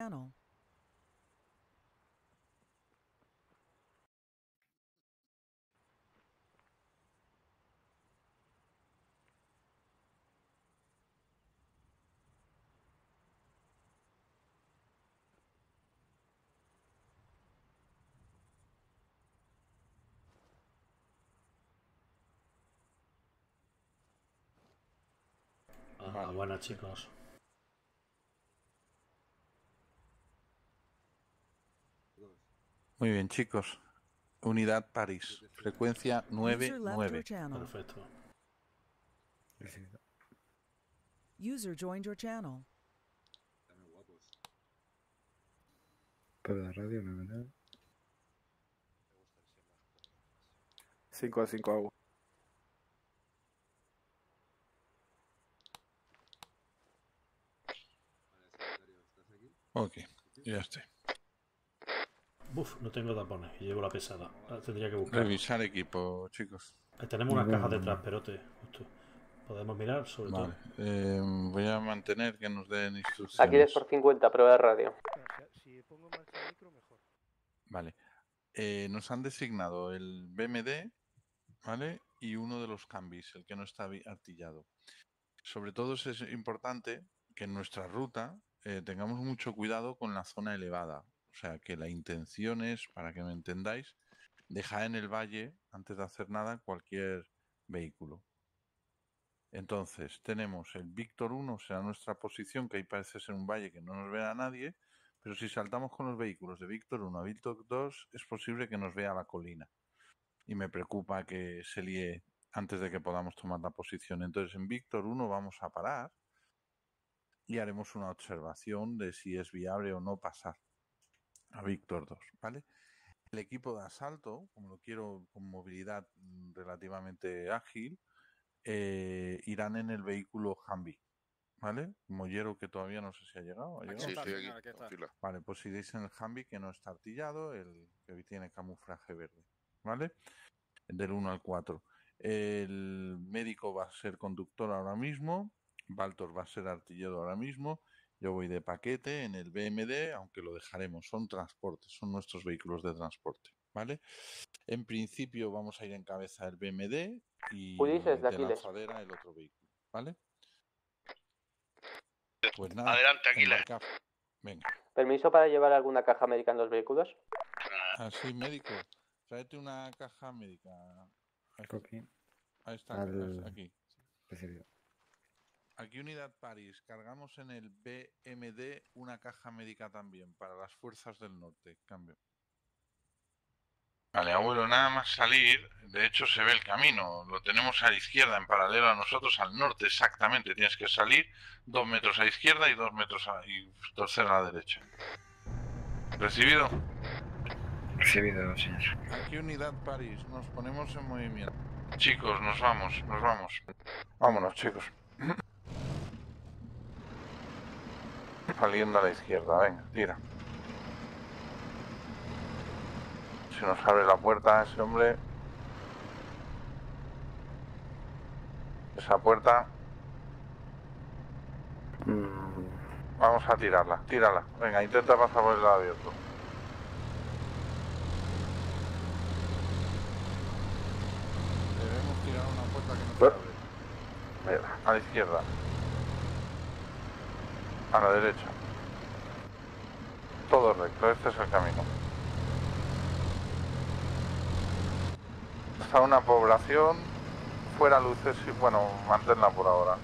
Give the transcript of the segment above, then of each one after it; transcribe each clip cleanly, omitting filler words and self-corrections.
channel. Vale. Buenas, chicos. Muy bien, chicos. Unidad París. Frecuencia 99. Perfecto. User joined your channel. Pero la radio no, ¿verdad? 5 a 5 agua. Ok, ya estoy. Uf, no tengo tapones y llevo la pesada. La tendría que buscar. Revisar equipo, chicos. Tenemos unas cajas detrás, perote. Justo. Podemos mirar, sobre todo. Voy a mantener que nos den instrucciones. Aquí 10 por 50, prueba de radio. Si pongo en marcha el micro, mejor. Vale. Nos han designado el BMD, ¿vale? Y uno de los cambis, el que no está artillado. Sobre todo es importante que en nuestra ruta tengamos mucho cuidado con la zona elevada. O sea, que la intención es, para que me entendáis, dejar en el valle, antes de hacer nada, cualquier vehículo. Entonces, tenemos el Víctor 1, será nuestra posición, que ahí parece ser un valle que no nos vea a nadie, pero si saltamos con los vehículos de Víctor 1 a Víctor 2, es posible que nos vea la colina. Y me preocupa que se líe antes de que podamos tomar la posición. Entonces, en Víctor 1 vamos a parar y haremos una observación de si es viable o no pasar a Víctor 2, ¿vale? El equipo de asalto, como lo quiero con movilidad relativamente ágil, irán en el vehículo Humvee, ¿vale? Mollero, que todavía no sé si ha llegado. Aquí Sí, está, estoy señor, aquí. aquí está. Vale, pues iréis en el Humvee que no está artillado, el que tiene camuflaje verde, ¿vale? Del 1 al 4. El médico va a ser conductor ahora mismo, Baltor va a ser artillero ahora mismo, yo voy de paquete en el BMD, aunque lo dejaremos, son transportes, son nuestros vehículos de transporte, ¿vale? En principio vamos a ir en cabeza del BMD y Ulises, de de Aquiles. lanzadera el otro vehículo, ¿vale? Pues nada, Adelante, Aquiles. embarcar. Venga. ¿Permiso para llevar alguna caja médica en los vehículos? Así, médico, tráete una caja médica. Coqui. Ahí está, Al... aquí. Recibido. Aquí Unidad París, cargamos en el BMD una caja médica también para las fuerzas del norte. Cambio. Vale, abuelo, nada más salir, de hecho se ve el camino, lo tenemos a la izquierda, en paralelo a nosotros, al norte exactamente. Tienes que salir 2 metros a la izquierda y 2 metros y torcer a la derecha. ¿Recibido? Recibido, señor. Aquí Unidad París, nos ponemos en movimiento. Chicos, nos vamos. Vámonos, chicos. Saliendo a la izquierda, venga, tira. Si nos abre la puerta ese hombre. Esa puerta. Vamos a tirarla, tírala. Venga, intenta pasar por el lado abierto. Debemos tirar una puerta que no se abre. Venga, a la izquierda. A la derecha. Todo recto, este es el camino. Está una población, fuera luces y bueno, manténla por ahora.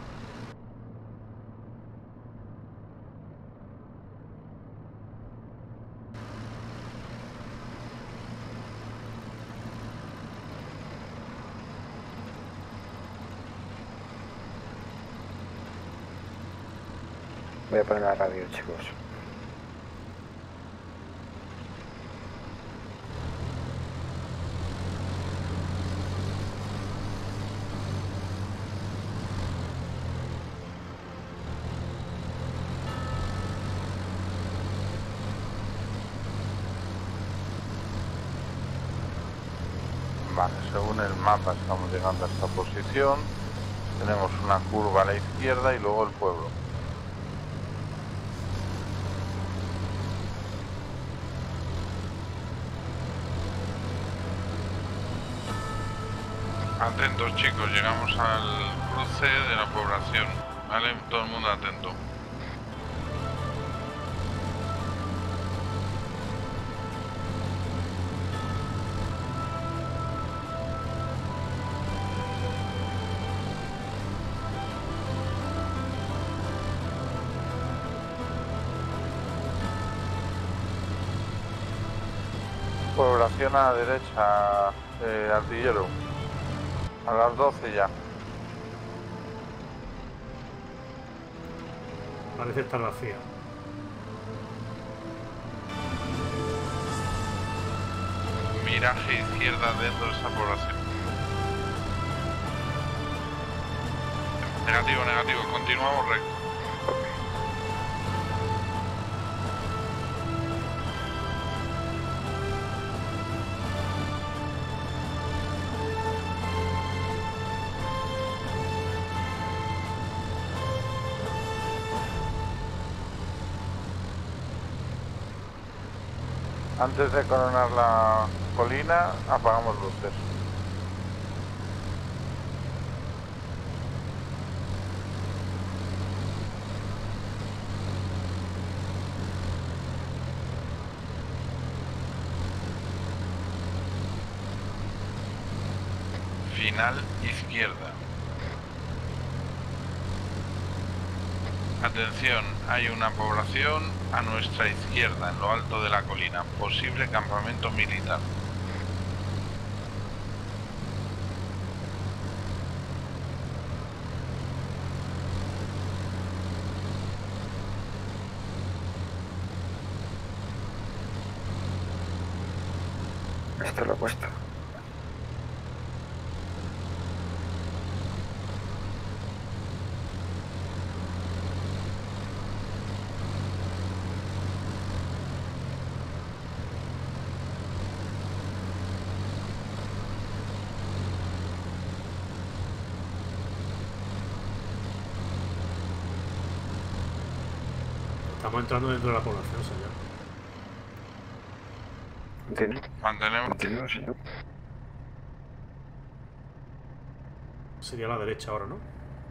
Voy a poner la radio, chicos. Vale, según el mapa estamos llegando a esta posición. Tenemos una curva a la izquierda y luego el pueblo. Atentos chicos, llegamos al cruce de la población, ¿vale? Todo el mundo atento. Población a la derecha, artillero. A las 12 ya. Parece estar vacía. Viraje izquierda dentro de esta población. Negativo, negativo. Continuamos recto. Antes de coronar la colina, apagamos luces. Final izquierda. Atención, hay una población a nuestra izquierda, en lo alto de la colina. Posible campamento militar. Esto lo he puesto. Estamos entrando dentro de la población, señor. Mantenemos. Continúa, señor. Sería a la derecha ahora, ¿no?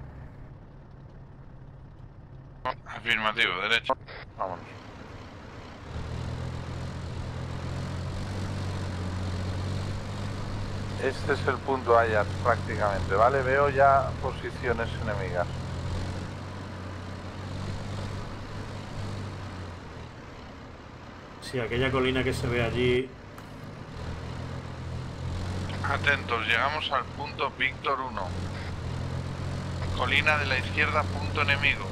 Afirmativo, derecho. Vámonos. Este es el punto Ajax prácticamente, ¿vale? Veo ya posiciones enemigas. Sí, aquella colina que se ve allí. Atentos, llegamos al punto Víctor 1. Colina de la izquierda, punto enemigo.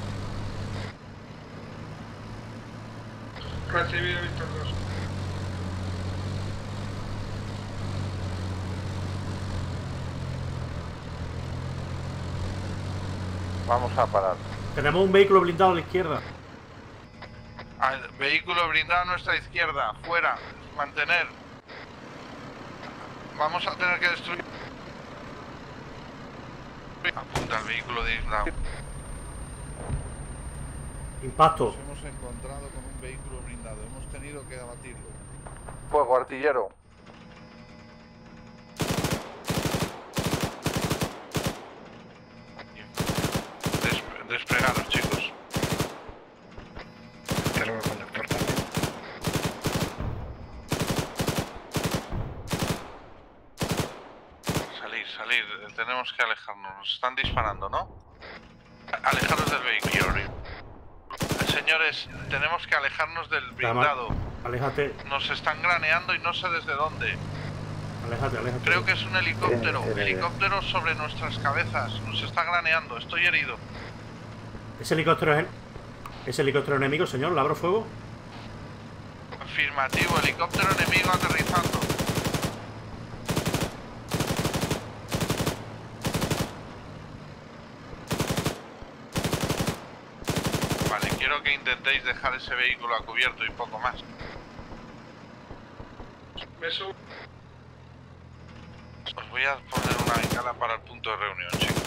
Recibido, Víctor 2. Vamos a parar. Tenemos un vehículo blindado a la izquierda. Vehículo blindado a nuestra izquierda, fuera, mantener. Vamos a tener que destruir. Apunta al vehículo blindado. Impacto. Nos hemos encontrado con un vehículo blindado, hemos tenido que abatirlo. Fuego, artillero. Desplegaros, chicos. Pero el conductor también. Salir, tenemos que alejarnos. Nos están disparando, ¿no? Alejaros del vehículo. Señores, tenemos que alejarnos del blindado. Aléjate. Nos están graneando y no sé desde dónde. Aléjate. Creo que es un helicóptero. Helicóptero sobre nuestras cabezas. Nos está graneando. Estoy herido. ¿Ese helicóptero enemigo, señor? ¿Le abro fuego? Afirmativo. Helicóptero enemigo aterrizando. Vale, quiero que intentéis dejar ese vehículo a cubierto y poco más. Me subo. Os voy a poner una bengala para el punto de reunión, chicos.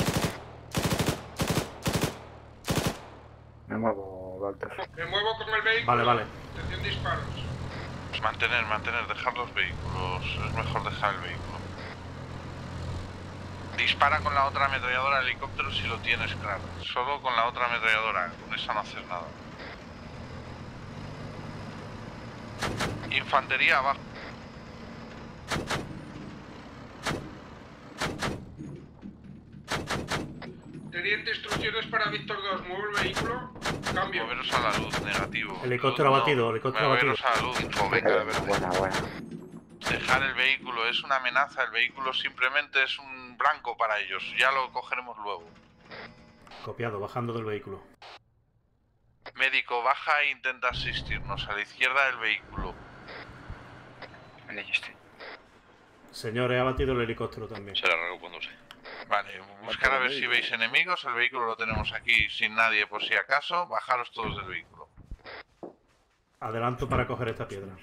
Me muevo, Walter. Me muevo con el vehículo. Vale. Atención, disparos. Pues mantener, dejar los vehículos. Es mejor dejar el vehículo. Dispara con la otra ametralladora al helicóptero si lo tienes claro. Solo con la otra ametralladora, con esa no haces nada. Infantería abajo. Teniente, instrucciones para Víctor 2. Mueve el vehículo. Cambio. Moveros a la luz, negativo. Helicóptero Luz, abatido, helicóptero moveros abatido. a la luz, info, venga, a ver. Buena. Dejar el vehículo, es una amenaza, el vehículo simplemente es un blanco para ellos, ya lo cogeremos luego. Copiado, bajando del vehículo. Médico, baja e intenta asistirnos a la izquierda del vehículo. Vale, ya estoy. Señor, he abatido el helicóptero también. Se la recuándose. Vale, buscar a ver si veis enemigos, el vehículo lo tenemos aquí sin nadie por si acaso, bajaros todos del vehículo. Adelanto para coger esta piedra.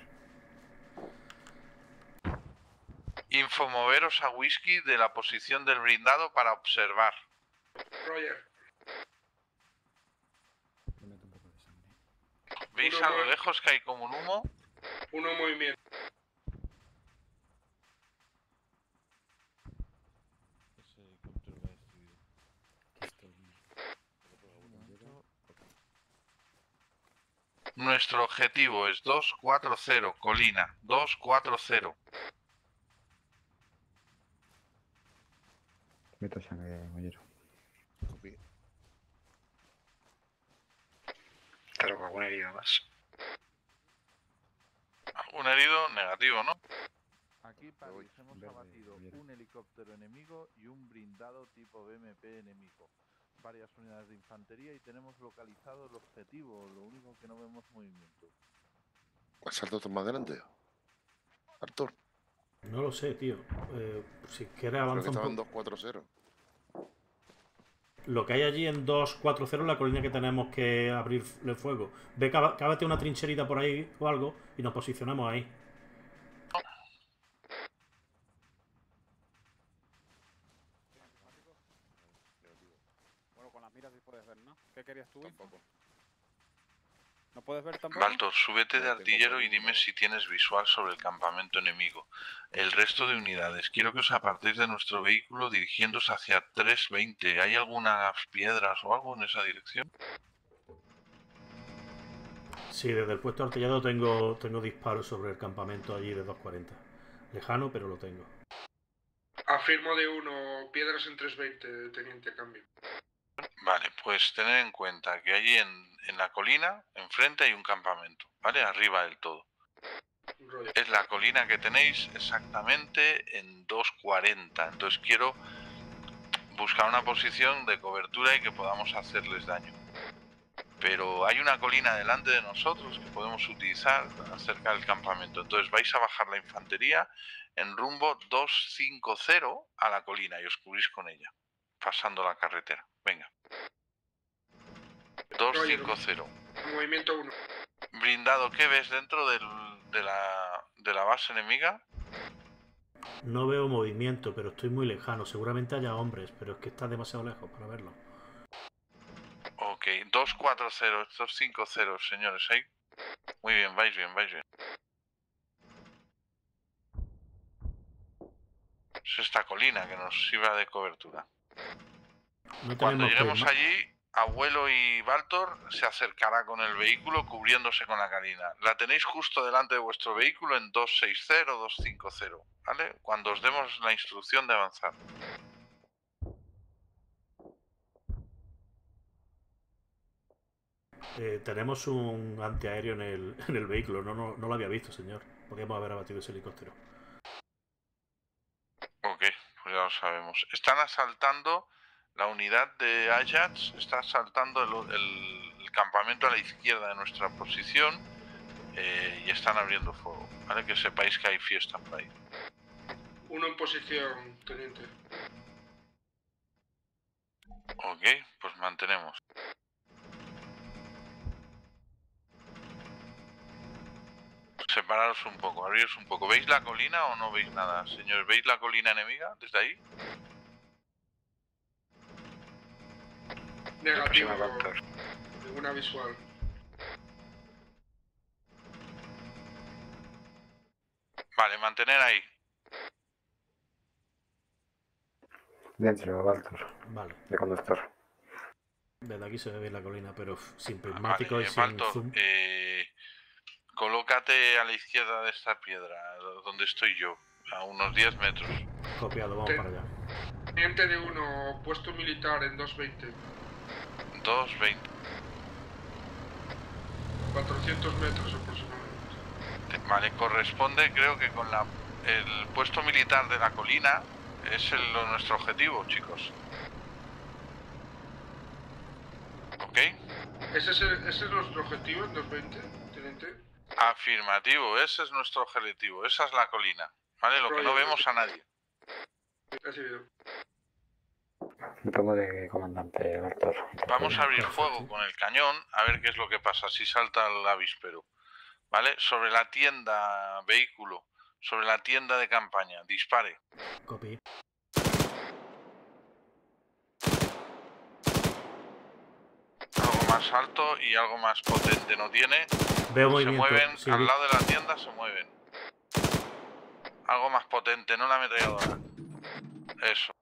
Info, moveros a Whisky de la posición del blindado para observar. Roger. ¿Veis a lo lejos que hay como un humo? Uno en movimiento. Nuestro objetivo es 240, colina, 240. Meto sangre, mollero. Claro, con alguna herida más. ¿Algún herido? Negativo, ¿no? Aquí, París, hemos abatido un helicóptero enemigo y un blindado tipo BMP enemigo. Varias unidades de infantería y tenemos localizado el objetivo, lo único que no vemos movimiento. ¿Has saltado más adelante? Artur. No lo sé, tío. Si quieres Creo que avanza un estaba en poco. 240. Lo que hay allí en 240 es la colina que tenemos que abrirle fuego. Ve, cávate una trincherita por ahí o algo y nos posicionamos ahí. Bueno, con las miras sí puedes ver, ¿no? ¿Qué querías tú? Tampoco. ¿No puedes ver tampoco? Baltor, súbete de artillero y dime si tienes visual sobre el campamento enemigo. El resto de unidades, quiero que os apartéis de nuestro vehículo dirigiéndose hacia 320. ¿Hay algunas piedras o algo en esa dirección? Sí, desde el puesto artillado tengo disparos sobre el campamento allí de 240. Lejano, pero lo tengo. Afirmo de 1. Piedras en 320, teniente, cambio. Vale, pues tened en cuenta que allí en la colina, enfrente hay un campamento, ¿vale? Arriba del todo. Roger. Es la colina que tenéis exactamente en 240. Entonces quiero buscar una posición de cobertura y que podamos hacerles daño. Pero hay una colina delante de nosotros que podemos utilizar cerca del campamento. Entonces vais a bajar la infantería en rumbo 250 a la colina y os cubrís con ella, pasando la carretera. Venga. 250. Movimiento 1. Blindado, ¿qué ves dentro de la base enemiga? No veo movimiento, pero estoy muy lejano. Seguramente haya hombres, pero es que está demasiado lejos para verlo. Ok, 240, 250, señores, ¿ahí? Muy bien, vais bien, vais bien. Es esta colina que nos sirva de cobertura. No Cuando tenemos lleguemos allí, Abuelo y Baltor se acercará con el vehículo cubriéndose con la colina. La tenéis justo delante de vuestro vehículo en 260, 250, ¿vale? Cuando os demos la instrucción de avanzar. Tenemos un antiaéreo en el vehículo. No lo había visto, señor. Podríamos haber abatido ese helicóptero. Ok, pues ya lo sabemos. Están asaltando la unidad de Ajax, está asaltando el campamento a la izquierda de nuestra posición y están abriendo fuego. Vale, que sepáis que hay fiesta por ahí. 1 en posición, teniente. Ok, pues mantenemos. Separaros un poco, abriros un poco. ¿Veis la colina o no veis nada, señores? ¿Veis la colina enemiga desde ahí? Negativo. Próxima, Baltor. Ninguna visual. Vale, mantener ahí. Dentro, Valtor, Vale. de conductor. Desde aquí se ve bien la colina, pero sin prismático Vale, y sin Valtor, zoom. colócate a la izquierda de esta piedra, donde estoy yo, a unos 10 metros. Copiado, vamos para allá. Teniente de 1, puesto militar en 220. 220. 400 metros aproximadamente. Vale, corresponde, creo que con el puesto militar de la colina es nuestro objetivo, chicos. ¿Ok? ¿Ese es nuestro objetivo en 220, teniente? Afirmativo, ese es nuestro objetivo, esa es la colina. ¿Vale? Lo que no vemos a nadie. Recibido. Me pongo de comandante, Valtor. Vamos a abrir Perfecto. fuego con el cañón a ver qué es lo que pasa, si salta el avispero. ¿Vale? Sobre la tienda, vehículo, sobre la tienda de campaña, dispare. Copy. Algo más alto y algo más potente no tiene. Veo Se movimiento. mueven, Sí, al lado de la tienda se mueven. Algo más potente, no la ametralladora. Eso.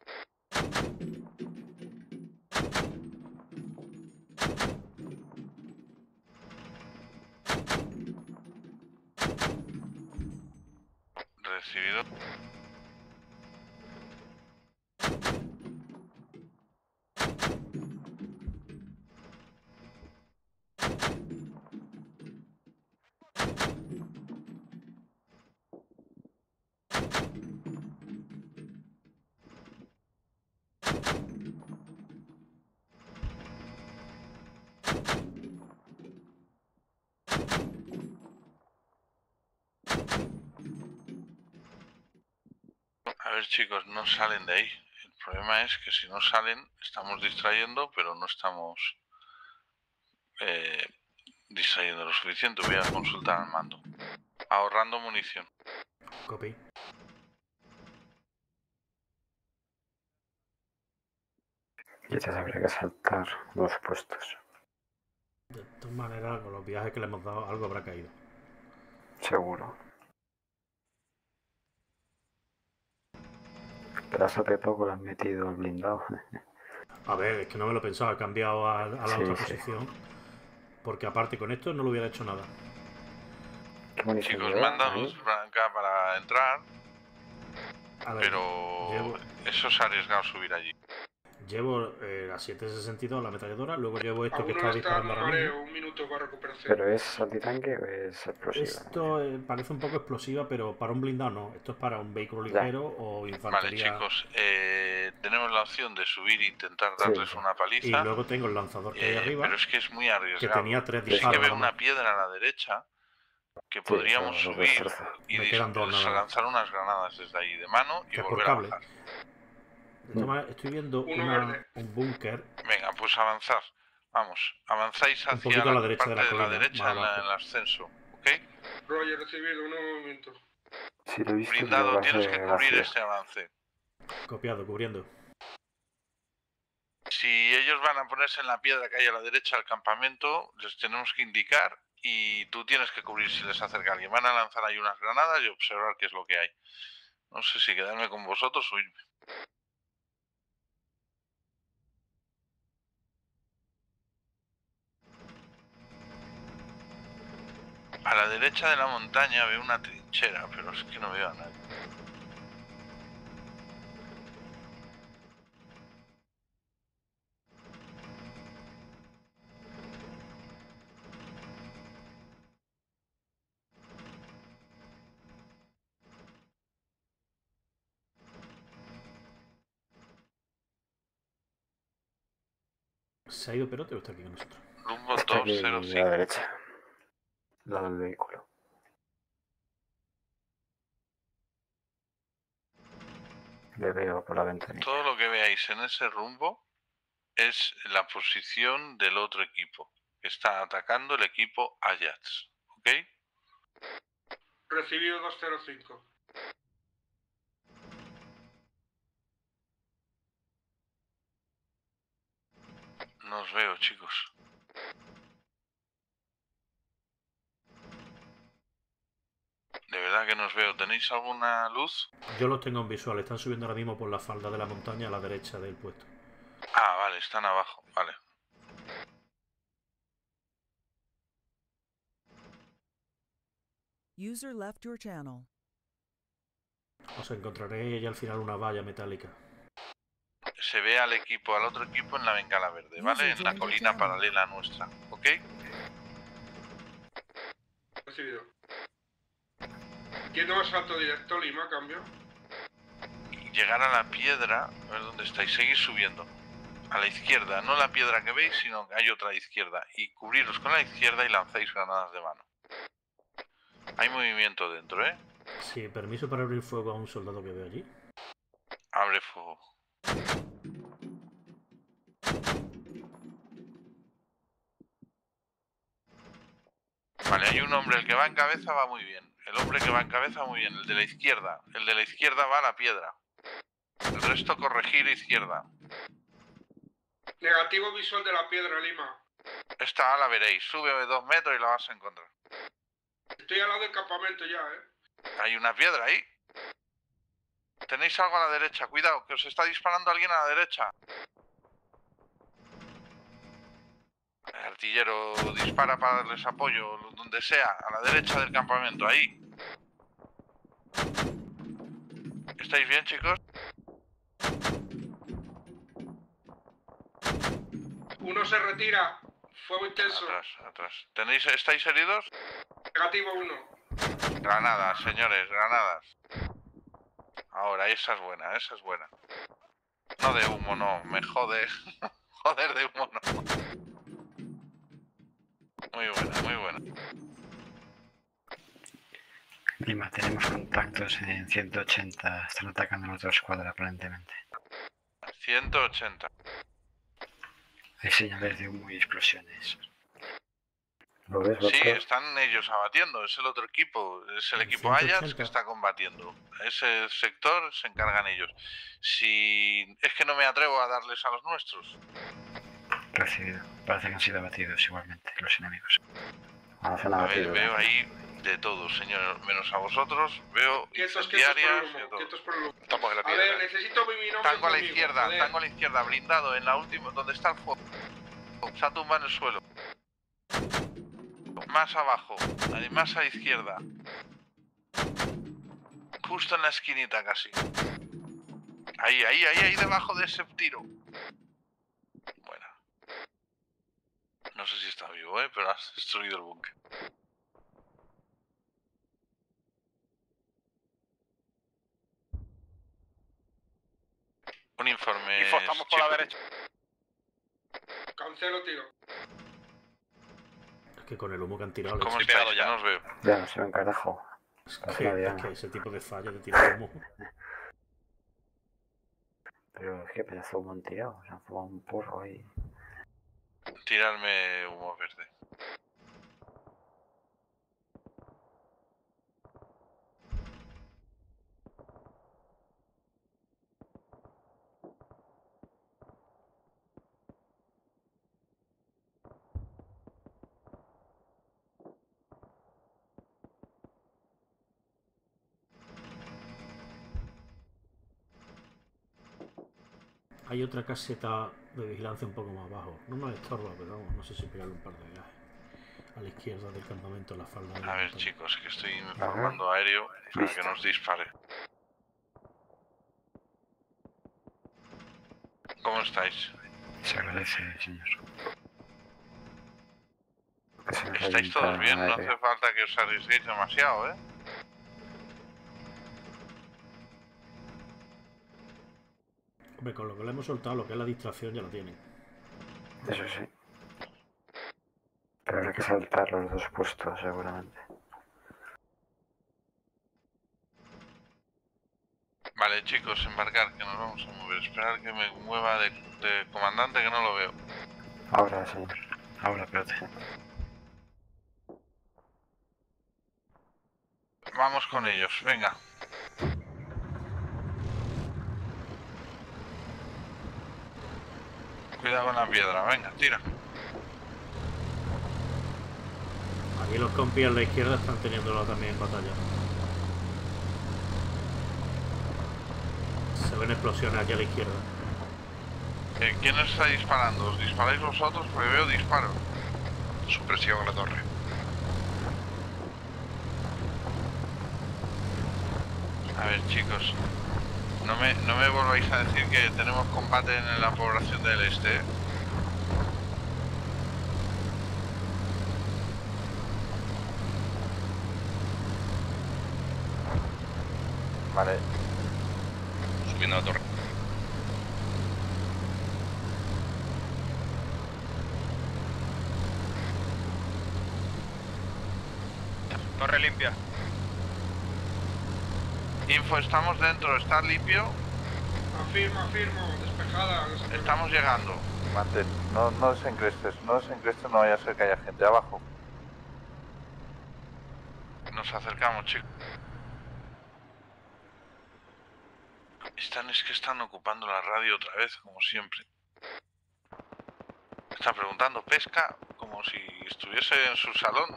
Recibido. A ver, chicos, no salen de ahí. El problema es que si no salen, estamos distrayendo, pero no estamos distrayendo lo suficiente. Voy a consultar al mando. Ahorrando munición. Copy. Quizás habría que saltar los puestos. De todas maneras, con los viajes que le hemos dado, algo habrá caído. Seguro. Pedazo de poco lo han metido al blindado. A ver, es que no me lo pensaba, he cambiado a la Sí, otra sí. posición. Porque aparte con esto no lo hubiera hecho nada. Qué munición Chicos, lleva me han dado ahí. luz blanca para entrar, A ver, pero eso es arriesgado subir allí. llevo la 762, la ametralladora, luego llevo esto que Alguno está está en disparando un ahora mismo. mareo, un minuto para recuperación. ¿Pero es antitanque o es explosiva? Esto parece un poco explosiva, pero para un blindado no. Esto es para un vehículo Ya. ligero o Vale, infantería. chicos, tenemos la opción de subir e intentar Sí, darles sí. una Y paliza, luego tengo el lanzador que hay arriba, pero es que es muy que arriesgado. tenía 3 Yo sí que disparos. veo nada una más. piedra a la derecha que Sí, podríamos eso lo subir destroza. y Me quedan 2 nada más. lanzar unas granadas desde ahí de mano y Que es por volver a cable. bajar. De todas maneras, estoy viendo Uno verde. un búnker Venga, pues avanzar. Vamos, avanzáis un hacia poquito a la derecha parte de la colina, derecha más en abajo. el ascenso, ¿ok? Roger, recibido, un nuevo movimiento. Si lo he visto, Blindado, pero tienes que cubrir vacío. este avance. Copiado, cubriendo. Si ellos van a ponerse en la piedra que hay a la derecha del campamento, les tenemos que indicar y tú tienes que cubrir si les acerca alguien. Van a lanzar ahí unas granadas y observar qué es lo que hay. No sé si quedarme con vosotros o irme. A la derecha de la montaña veo una trinchera, pero es que no veo a nadie. ¿Se ha ido Perote o está aquí con nosotros? Rumbo Está aquí a la 205. derecha. Al lado del vehículo. Le veo por la ventanilla. Todo lo que veáis en ese rumbo es la posición del otro equipo, que está atacando el equipo Ajax, ¿ok? Recibido 205. No os veo, chicos. De verdad que no os veo. ¿Tenéis alguna luz? Yo los tengo en visual, están subiendo ahora mismo por la falda de la montaña a la derecha del puesto. Ah, vale, están abajo. Vale. User left your channel. Os encontraréis ya al final una valla metálica. Se ve al equipo, al otro equipo en la bengala verde, ¿vale? En la colina paralela a nuestra, ¿ok? Recibido. Yendo más alto directo, Lima, cambio. Llegar a la piedra, a ver dónde estáis, seguir subiendo. A la izquierda, no la piedra que veis, sino que hay otra a la izquierda. Y cubriros con la izquierda y lancéis granadas de mano. Hay movimiento dentro, ¿eh? Sí, permiso para abrir fuego a un soldado que veo allí. Abre fuego. Vale, hay un hombre, el que va en cabeza va muy bien. El hombre que va en cabeza muy bien, el de la izquierda. El de la izquierda va a la piedra. El resto corregir izquierda. Negativo visual de la piedra, Lima. Esta la veréis, sube 2 metros y la vas a encontrar. Estoy al lado del campamento ya, Hay una piedra ahí. Tenéis algo a la derecha, cuidado, que os está disparando alguien a la derecha. El artillero dispara para darles apoyo, donde sea, a la derecha del campamento, ahí. ¿Estáis bien, chicos? Uno se retira. Fuego intenso. Atrás, atrás. ¿Estáis heridos? Negativo 1. Granadas, señores, granadas. Ahora, esa es buena, esa es buena. No de humo, no, me jode. Joder, de humo, no. Muy buena, muy buena. Lima, tenemos contactos en 180. Están atacando a la otra escuadra, aparentemente. 180. Hay señales de humo y explosiones. ¿Lo ves, Sí, doctor? están ellos abatiendo, es el otro equipo, es el equipo 180. Ajax que está combatiendo. Ese sector se encargan ellos. Si es que no me atrevo a darles a los nuestros. Recibido. Parece que han sido abatidos igualmente los enemigos. Se han A ver, abatido. veo ahí de todo, señor, menos a vosotros. Veo Quietos por incendiarias el y de humo. todo. Quietos por el humo. Estamos en la A piedra. ver, necesito mi nombre. Tango a la conmigo, izquierda, joder. tango a la izquierda, blindado en la última, donde está el fuego. Se ha tumbado en el suelo. Más abajo, más a la izquierda. Justo en la esquinita casi. Ahí, debajo de ese tiro. Buena. No sé si está vivo, pero has destruido el búnker. Un informe. Estamos por la derecha. Cancelo tiro. Es que con el humo que han tirado... ¿Cómo leche, estáis? Ya no os veo. Ya no se me encarajo. es, casi que, no es había que nada. ese tipo de fallo de tirar humo... Pero es que pedazo de humo han tirado. Se han fumado un porro ahí. Tirarme humo verde. Hay otra caseta de vigilancia un poco más abajo. No me estorba, pero vamos, no sé si pegarle un par de viajes. A la izquierda del campamento, a la falda de la A ver, montaña. chicos, que estoy informando aéreo para que nos dispare. ¿Cómo estáis? Se agradece, señor. Que se nos ¿Estáis todos revienta bien? No aire. hace falta que os arriesguéis demasiado, Hombre, con lo que le hemos soltado, lo que es la distracción ya lo tienen. Eso sí. Pero habrá que saltar los dos puestos, seguramente. Vale, chicos, embarcar, que nos vamos a mover. Esperar que me mueva de comandante, que no lo veo. Ahora, señor. Ahora, espérate. Vamos con ellos, venga. Cuidado con la piedra, venga, tira. Aquí los compis a la izquierda están teniéndolo también en batalla. Se ven explosiones aquí a la izquierda. ¿Quién os está disparando? ¿Os disparáis vosotros? Porque veo disparos. Supresión en la torre. A ver, chicos. No me volváis a decir que tenemos combate en la población del este, ¿eh? Vale. Subiendo a la torre. Torre limpia. Info, estamos dentro, ¿está limpio? Afirmo, despejada. Estamos llegando. Mantén, no desencrestes, no vaya a ser que haya gente abajo. Nos acercamos, chicos. Es que están ocupando la radio otra vez, como siempre. Están preguntando pesca, como si estuviese en su salón.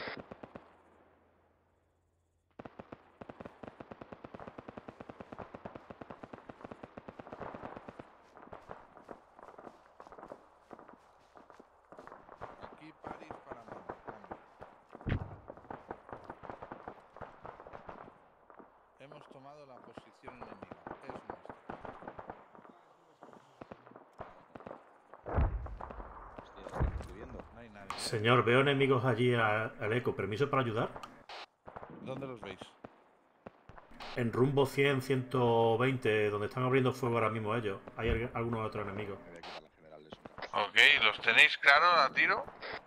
Aquí París para Mando, cambio. Hemos tomado la posición enemiga. Es nuestra. No hay nadie. Señor, veo enemigos allí al eco. ¿Permiso para ayudar? ¿Dónde los veis? En rumbo 100, 120, donde están abriendo fuego ahora mismo ellos. Hay algunos otros enemigos. Ok, ¿los tenéis claros a tiro?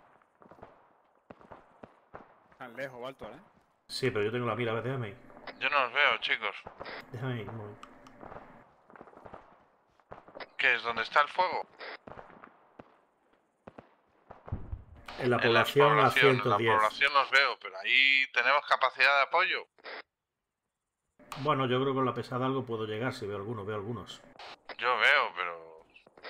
Tan lejos, alto, ¿eh? Sí, pero yo tengo la mira. A ver, déjame ir. Yo no los veo, chicos. Déjame ir un momento. ¿Qué es? ¿Dónde está el fuego? En la población a 110. En la población los veo, pero ahí tenemos capacidad de apoyo. Bueno, yo creo que con la pesada algo puedo llegar. Si veo algunos. Yo veo, pero...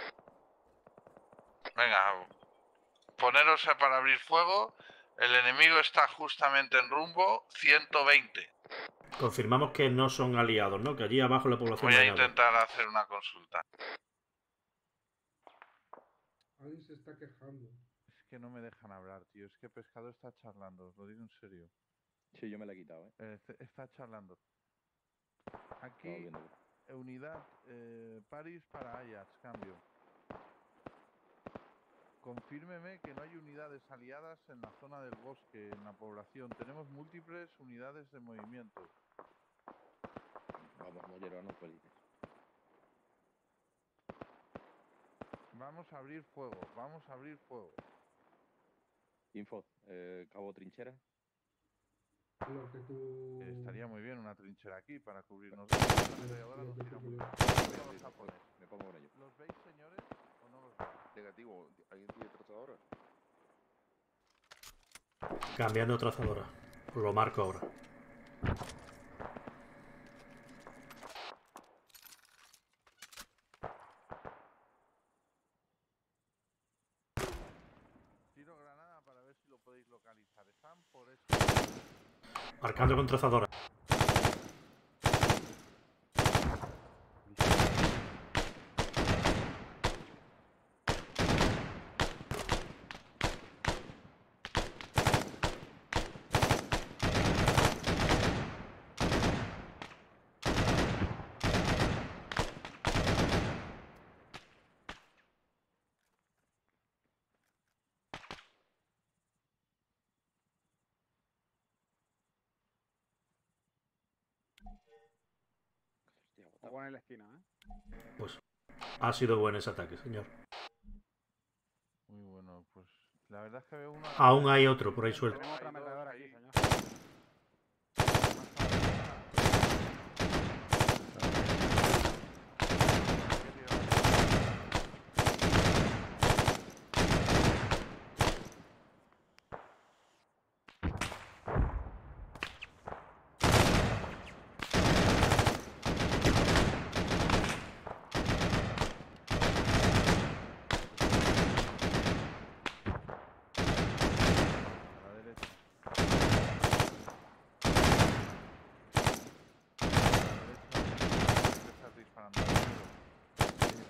Venga, poneros para abrir fuego. El enemigo está justamente en rumbo 120. Confirmamos que no son aliados, ¿no? Que allí abajo en la población Voy no a hay nada. intentar hacer una consulta. Alguien se está quejando. Es que no me dejan hablar, tío. Es que Pescado está charlando, os lo digo en serio. Sí, yo me la he quitado, ¿eh? Está charlando. Aquí, unidad París para Ajax, cambio. Confírmeme que no hay unidades aliadas en la zona del bosque, en la población. Tenemos múltiples unidades de movimiento. Vamos, mollero, no felices. Vamos a abrir fuego. Info, cabo trinchera. Lo que tú... Estaría muy bien una trinchera aquí para cubrirnos. Me pongo con ello. ¿Los veis, señores, o no los veis? Negativo. ¿Alguien tiene trazadora? Cambiando trazadora. Lo marco ahora. Tiro granada para ver si lo podéis localizar. Están por eso. Marcando con trazadora. Juego en la esquina, ¿eh? Pues ha sido bueno ese ataque, señor. Muy bueno, pues la verdad es que veo uno... Aún hay otro por ahí suelto. Tenemos otra ametralladora aquí, señor. A la derecha.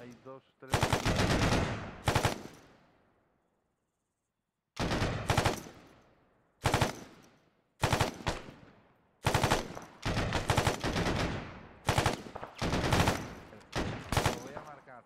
Hay 2, 3... Lo voy a marcar.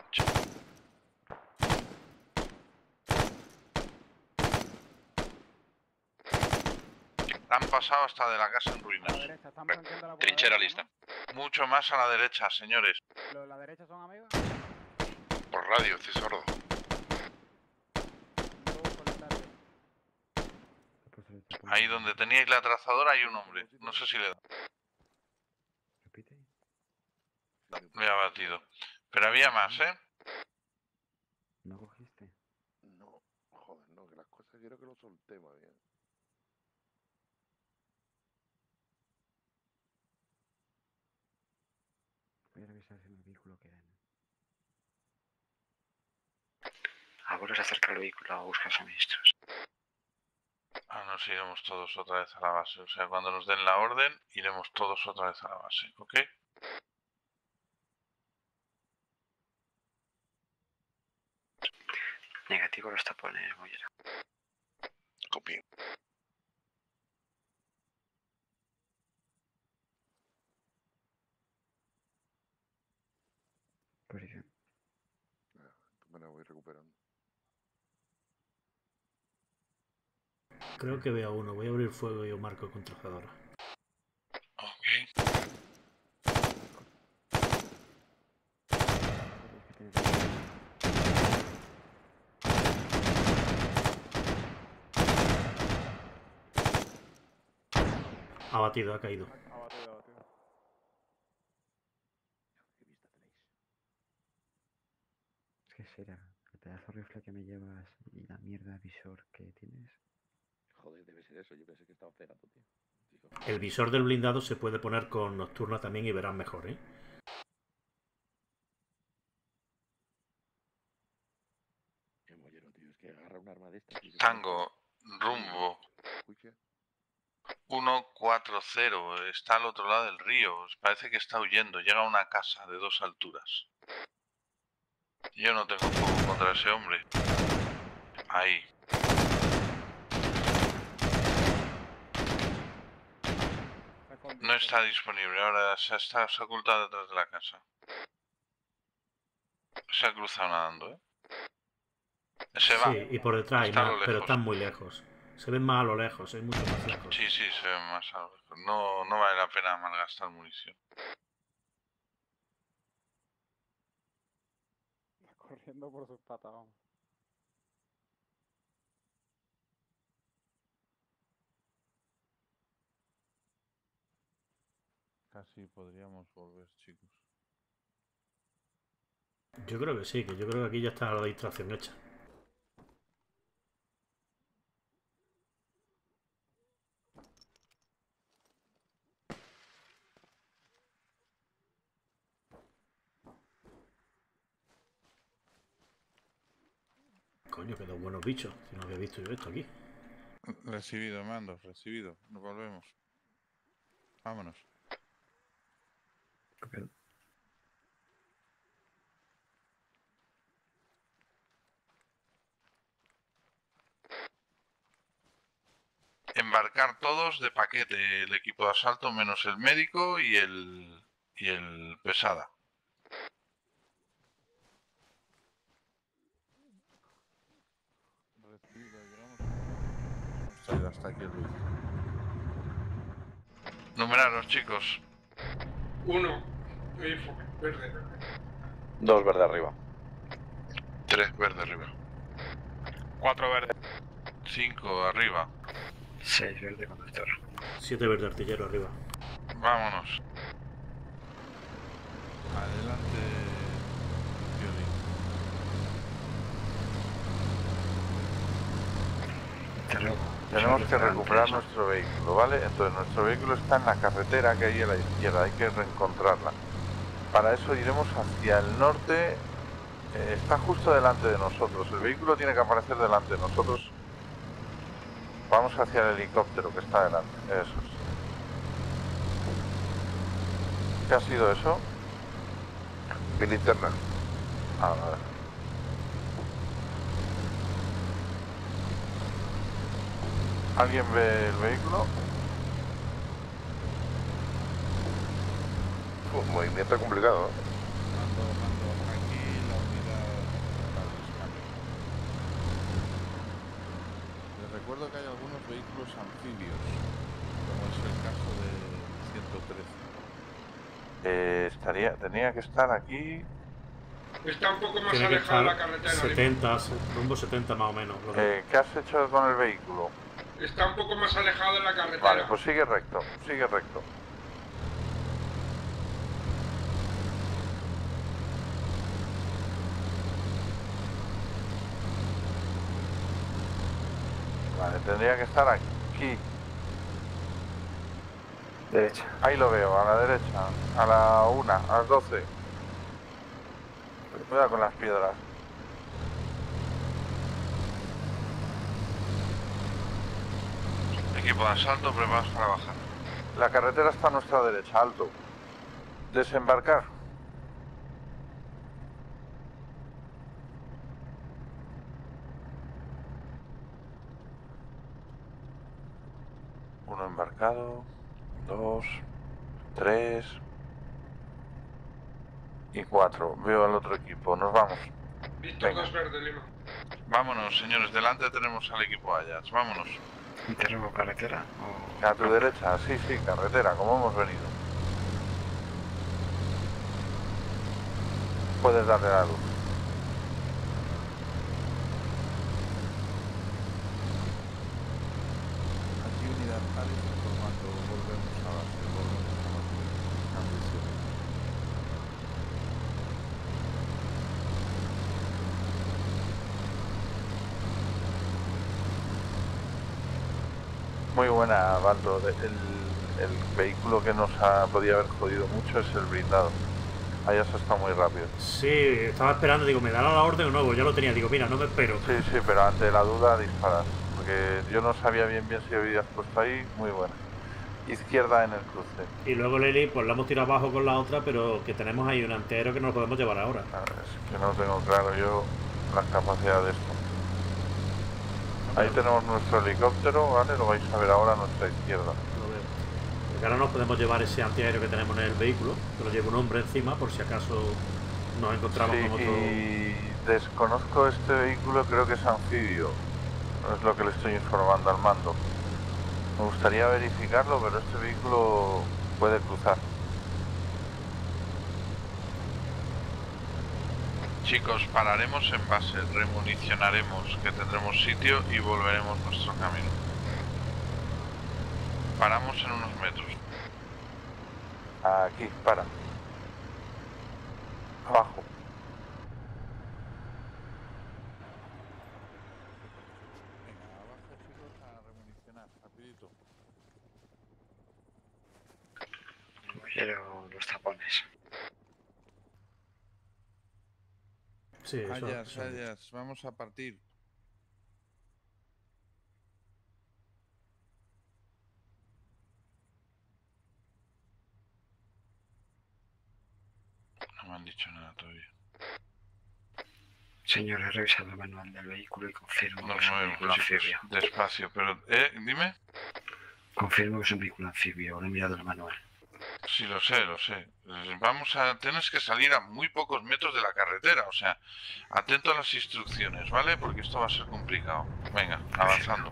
Han pasado hasta de la casa en ruinas. Trinchera lista. Mucho más a la derecha, señores. ¿Los de la derecha son amigos? Por radio, estoy sordo. Ahí donde teníais la trazadora hay un hombre. No sé si le da. Repite. Me ha batido. Pero había más, ¿eh? ¿No cogiste? No, joder, no, que las cosas quiero que lo solté más bien. Voy a revisar si en el vehículo quedan. Ahora se acerca el vehículo a buscar suministros. Ah, nos iremos todos otra vez a la base. O sea, cuando nos den la orden, iremos todos otra vez a la base, ¿ok? Negativo los tapones, Mollera. Copio. Posición. Me la voy recuperando. Creo que veo a uno. Voy a abrir fuego y yo marco con trazadora. Ok. Abatido, ha caído. Abatido, abatido. Es que será el pedazo de rifle que me llevas y la mierda de visor que tienes. Joder, debe ser eso. Yo pensé que estaba pegando, tío. El visor del blindado se puede poner con nocturna también y verás mejor, ¿eh? Qué mollero, tío. Es que agarra un arma de estas. Tango, rumbo 140. Está al otro lado del río. Parece que está huyendo. Llega a una casa de 2 alturas. Yo no tengo fuego contra ese hombre. Ahí. No está disponible. Ahora se ha ocultado detrás de la casa. Se ha cruzado nadando, ¿eh? Se va. Sí, y por detrás hay Está a más, lo pero lejos. están muy lejos. Se ven más a lo lejos, hay mucho más lejos. Sí, sí, se ve más a lo lejos. No, no vale la pena malgastar munición. Está corriendo por sus patas, vamos. Casi podríamos volver, chicos. Yo creo que sí, que yo creo que aquí ya está la distracción hecha. Coño, quedó buenos bichos. Si no había visto yo esto aquí. Recibido, mando, recibido. Nos volvemos. Vámonos. Embarcar todos de paquete, el equipo de asalto menos el médico y el pesada. Recibido, llegamos. Hemos traído hasta aquí el vehículo. Numeraros, chicos. 1. Verde. 2 verde arriba. 3 verde arriba. 4 verde. 5 arriba. 6 verde conductor. 7 verde artillero arriba. Vámonos. Adelante, Violín. Tenemos que recuperar nuestro vehículo, ¿vale? Entonces nuestro vehículo está en la carretera que hay a la izquierda, hay que reencontrarla. Para eso iremos hacia el norte, está justo delante de nosotros, el vehículo tiene que aparecer delante de nosotros. Vamos hacia el helicóptero que está delante, eso es. ¿Qué ha sido eso? Linterna. Ah, vale. ¿Alguien ve el vehículo? Movimiento complicado, ¿no? Mando aquí la unidad para el escáner. Les recuerdo que hay algunos vehículos anfibios, como es el caso de 113. Tenía que estar aquí. Está un poco más Tiene que alejado de estar la carretera. 70, rumbo 70 más o menos. Lo que- ¿Qué has hecho con el vehículo? Está un poco más alejado de la carretera. Vale, pues sigue recto, sigue recto. Vale, tendría que estar aquí. Derecha. Ahí lo veo, a la derecha. A la 1, a las 12. Cuidado con las piedras. Equipo de asalto, preparados para bajar. La carretera está a nuestra derecha, alto. Desembarcar. Uno embarcado, 2, 3 y 4. Veo al otro equipo, nos vamos. Víctor 2 verde, Lima. Vámonos, señores, delante tenemos al equipo Ajax, vámonos. ¿Interrogo carretera o...? A tu derecha, sí, carretera, como hemos venido. Puedes darle la luz. Aquí unidad Ares informando, volvemos a base, Cambio cielo. Muy buena, Baldo. El vehículo que nos podía haber jodido mucho es el blindado. Ahí has estado muy rápido. Sí, estaba esperando, digo, ¿me dará la orden o no? Pues ya lo tenía, digo, mira, no me espero. Sí, pero ante la duda disparas. Porque yo no sabía bien si habías puesto ahí. Muy buena. Izquierda en el cruce. Y luego Lely, pues la hemos tirado abajo con la otra, pero que tenemos ahí un antiaéreo que no lo podemos llevar ahora. Es que no tengo claro yo las capacidades de esto. Ahí tenemos nuestro helicóptero, ¿vale? Lo vais a ver ahora a nuestra izquierda. Lo veo. Porque ahora no podemos llevar ese antiaéreo que tenemos en el vehículo, que lo lleva un hombre encima por si acaso nos encontramos con otro... Y desconozco este vehículo, creo que es anfibio. No es lo que le estoy informando al mando. Me gustaría verificarlo, pero este vehículo puede cruzar. Chicos, pararemos en base, remunicionaremos, que tendremos sitio y volveremos nuestro camino. Paramos en unos metros. Aquí, para. Abajo. Venga, abajo chicos a remunicionar, rapidito. Quiero los tapones. Sí, eso, Ajax, vamos a partir. No me han dicho nada todavía. Señor, he revisado el manual del vehículo y confirmo que Nos es un movemos, vehículo chicos, anfibio. despacio, pero... dime. Confirmo que es un vehículo anfibio, lo he mirado el manual. Sí, lo sé, lo sé. Tienes que salir a muy pocos metros de la carretera, o sea, atento a las instrucciones, ¿vale? Porque esto va a ser complicado. Venga, avanzando.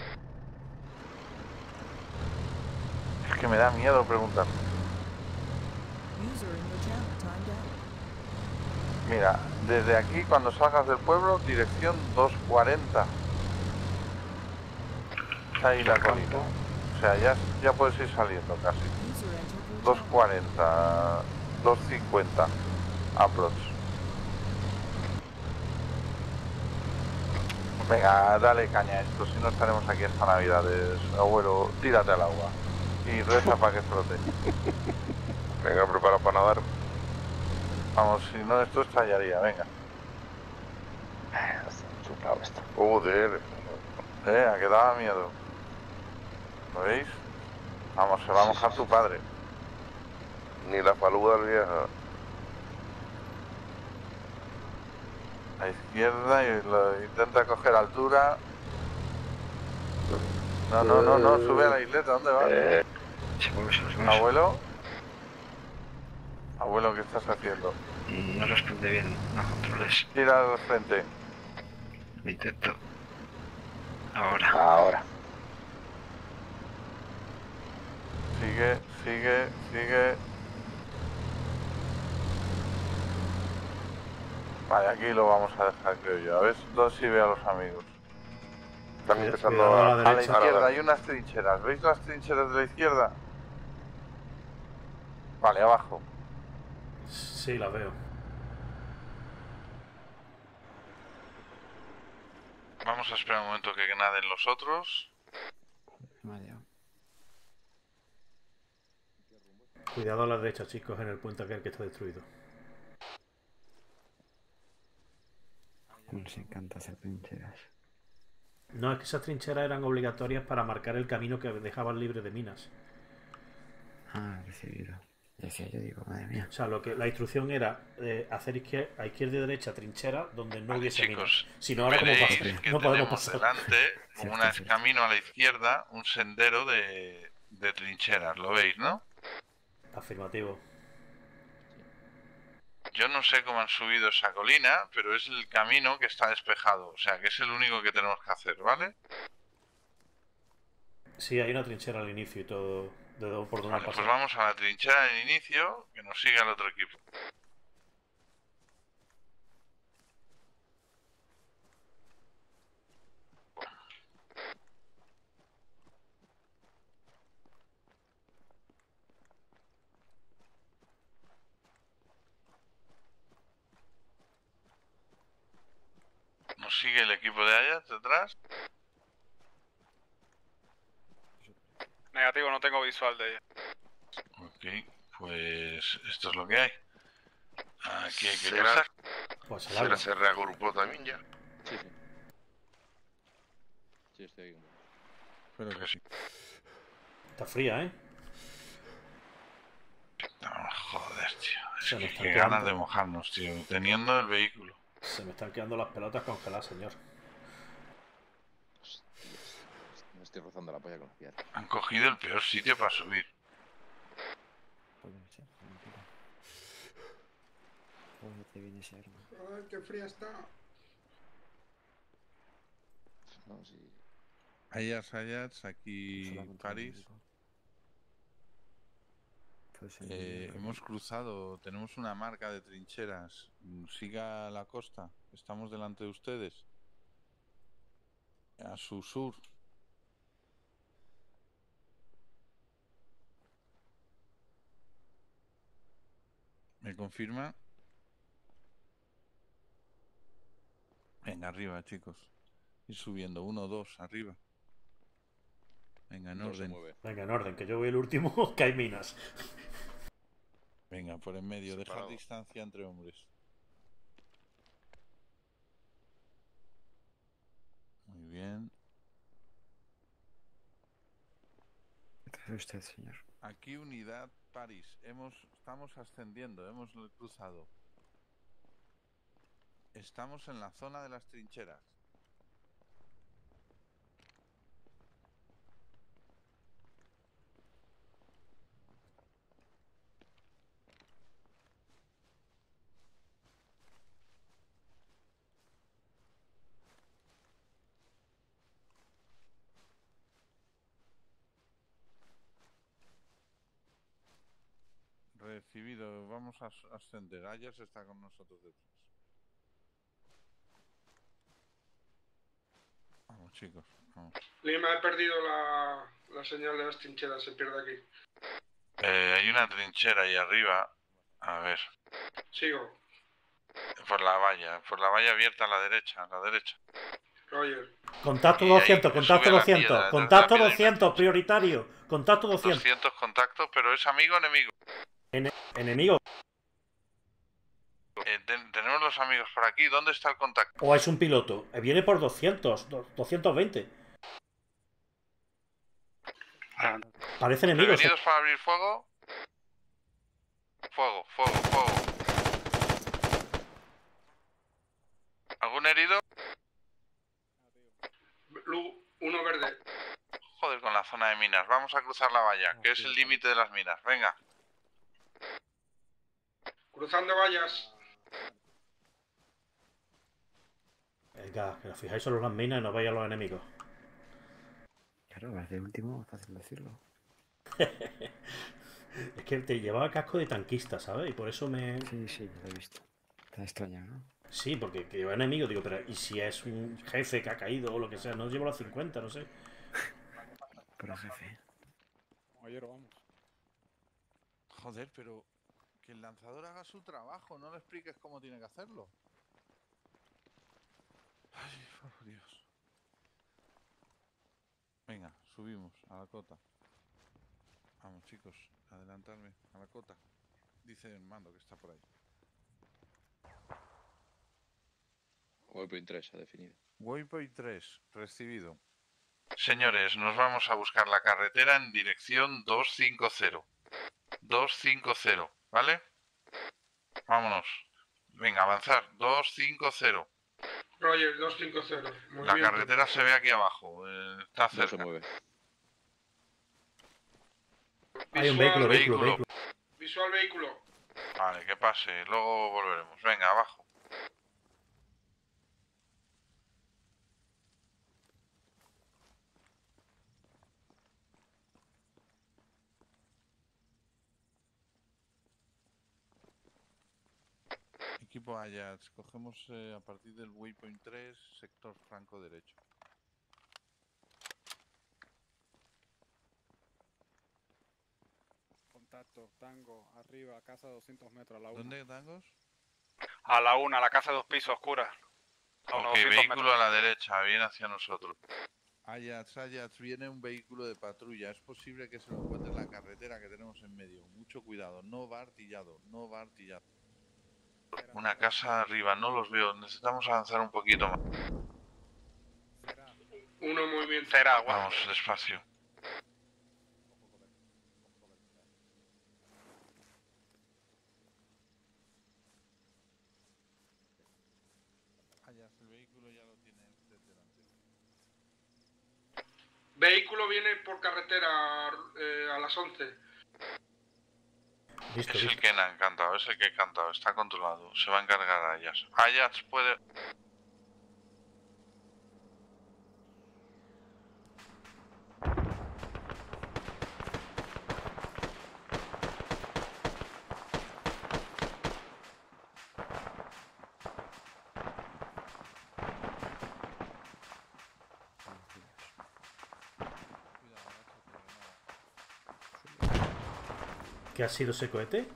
Es que me da miedo preguntar. User in your channel timed out. Mira, desde aquí cuando salgas del pueblo, dirección 240. Está ahí la colina. O sea, ya puedes ir saliendo casi. 240, 250 aprox. Venga, dale caña a esto, si no estaremos aquí hasta Navidades. Abuelo, tírate al agua y reza para que flote. Venga, prepara para nadar. Vamos, si no esto estallaría, venga. Chupado esto. Joder. A que daba miedo. ¿Lo veis? Vamos, se va a mojar tu padre. Ni la faluda al vieja. A izquierda y lo intenta coger altura. No, sube a la isleta, ¿dónde va? Abuelo. Abuelo, ¿qué estás haciendo? No responde bien, no controles. Tira al frente. Lo intento. Ahora. Ahora. Sigue. Vale, aquí lo vamos a dejar, creo yo. A ver si veo a los amigos. Están empezando a la izquierda. Hay unas trincheras. ¿Veis las trincheras de la izquierda? Vale, abajo. Sí, las veo. Vamos a esperar un momento que naden los otros. Cuidado a la derecha, chicos, en el puente aquel que está destruido. Nos encanta hacer trincheras. No, es que esas trincheras eran obligatorias para marcar el camino que dejaban libre de minas. Ah, recibido. Decía yo, digo, madre mía. O sea, la instrucción era hacer a izquierda y derecha trinchera donde no hubiese minas. Si no, ahora veréis como pasa, que no podemos tenemos pasar. delante un camino a la izquierda, un sendero de trincheras, ¿lo veis, no? Afirmativo. Yo no sé cómo han subido esa colina, pero es el camino que está despejado, o sea que es el único que tenemos que hacer, ¿vale? Sí, hay una trinchera al inicio y todo, por donde Vale, pasar. pues vamos a la trinchera del inicio, que nos siga el otro equipo. Nos sigue el equipo de allá, detrás. Negativo, no tengo visual de ella. Ok, pues esto es lo que hay. Aquí hay que ¿Será? pasar. Pues ¿Se reagrupó también ya? Sí. Sí, estoy aquí. Espero que sí. Está fría, ¿eh? No, joder, tío. Es Se me que están qué quedando. ganas de mojarnos, tío. Teniendo el vehículo. Se me están quedando las pelotas congeladas, señor. Me estoy rozando la polla con las piedras. Han cogido el peor sitio para subir. Puede ser, mentira. Joder, te viene ese arma. Ay, qué fría está. No, sí. Ayats, aquí París. Hemos cruzado, tenemos una marca de trincheras. Siga la costa, estamos delante de ustedes. A su sur. ¿Me confirma? Venga, arriba, chicos. Ir subiendo, 1, 2, arriba. Venga, en orden. Venga, en orden, que yo voy el último, que hay minas. Venga, por en medio, dejar Separado. distancia entre hombres. Muy bien. ¿Qué hace usted, señor? Aquí unidad París. Estamos ascendiendo, hemos cruzado. Estamos en la zona de las trincheras. Recibido, vamos a ascender. Ayers está con nosotros detrás. Vamos, chicos, vamos. Lima, he perdido la señal de las trincheras, se pierde aquí. Hay una trinchera ahí arriba. A ver. Sigo. Por la valla abierta a la derecha, Roger. Contacto Y ahí 200, que contacto sube la 200, piedra, contacto detrás de la 200, prioritario. Contacto 200. 200 contactos, pero ¿es amigo o enemigo? Enemigo. Tenemos los amigos por aquí. ¿Dónde está el contacto? O es un piloto. Viene por 200, 220. Parece enemigo. ¿Prevenidos para abrir fuego? Fuego. ¿Algún herido? Uno verde. Joder, con la zona de minas. Vamos a cruzar la valla, que es el límite de las minas. Venga. Cruzando vallas. Venga, que os fijáis solo en las minas y no vais a los enemigos. Claro, vas de último, fácil decirlo. Es que te llevaba casco de tanquista, ¿sabes? Y por eso me... Sí, sí, ya lo he visto. Está extraño, ¿no? Sí, porque que lleva enemigo, digo, pero ¿y si es un jefe que ha caído o lo que sea? No llevo los 50, no sé. Pero jefe. Ayer vamos. Joder, pero que el lanzador haga su trabajo, no le expliques cómo tiene que hacerlo. Ay, por Dios. Venga, subimos a la cota. Vamos, chicos, adelantarme a la cota. Dice el mando que está por ahí. Waypoint 3 ha definido. Waypoint 3, recibido. Señores, nos vamos a buscar la carretera en dirección 250. 250, ¿vale? Vámonos. Venga, avanzar. 250. Roger, 250. Muy La bien. carretera se ve aquí abajo. Está No se cerca. mueve. Hay un vehículo. Visual vehículo. Vale, que pase. Luego volveremos. Venga, abajo. Equipo Ajax, cogemos a partir del Waypoint 3, sector franco derecho. Contacto, tango, arriba, casa 200 metros, a la 1. ¿Dónde, tangos? A la 1, la casa de 2 pisos oscura. Ok, vehículo a la derecha, viene hacia nosotros. Ajax, viene un vehículo de patrulla. Es posible que se lo encuentre en la carretera que tenemos en medio. Mucho cuidado, no va artillado, no va artillado. Una casa arriba, no los veo. Necesitamos avanzar un poquito más. Uno muy bien. Vamos, despacio. Ajax, el vehículo ya lo tiene usted delante. Vehículo viene por carretera a las 11. Listo, Es listo. el que ha encantado, es el que ha cantado. Está controlado. Se va a encargar a Ajax. Ajax puede... ¿Qué ha sido ese cohete?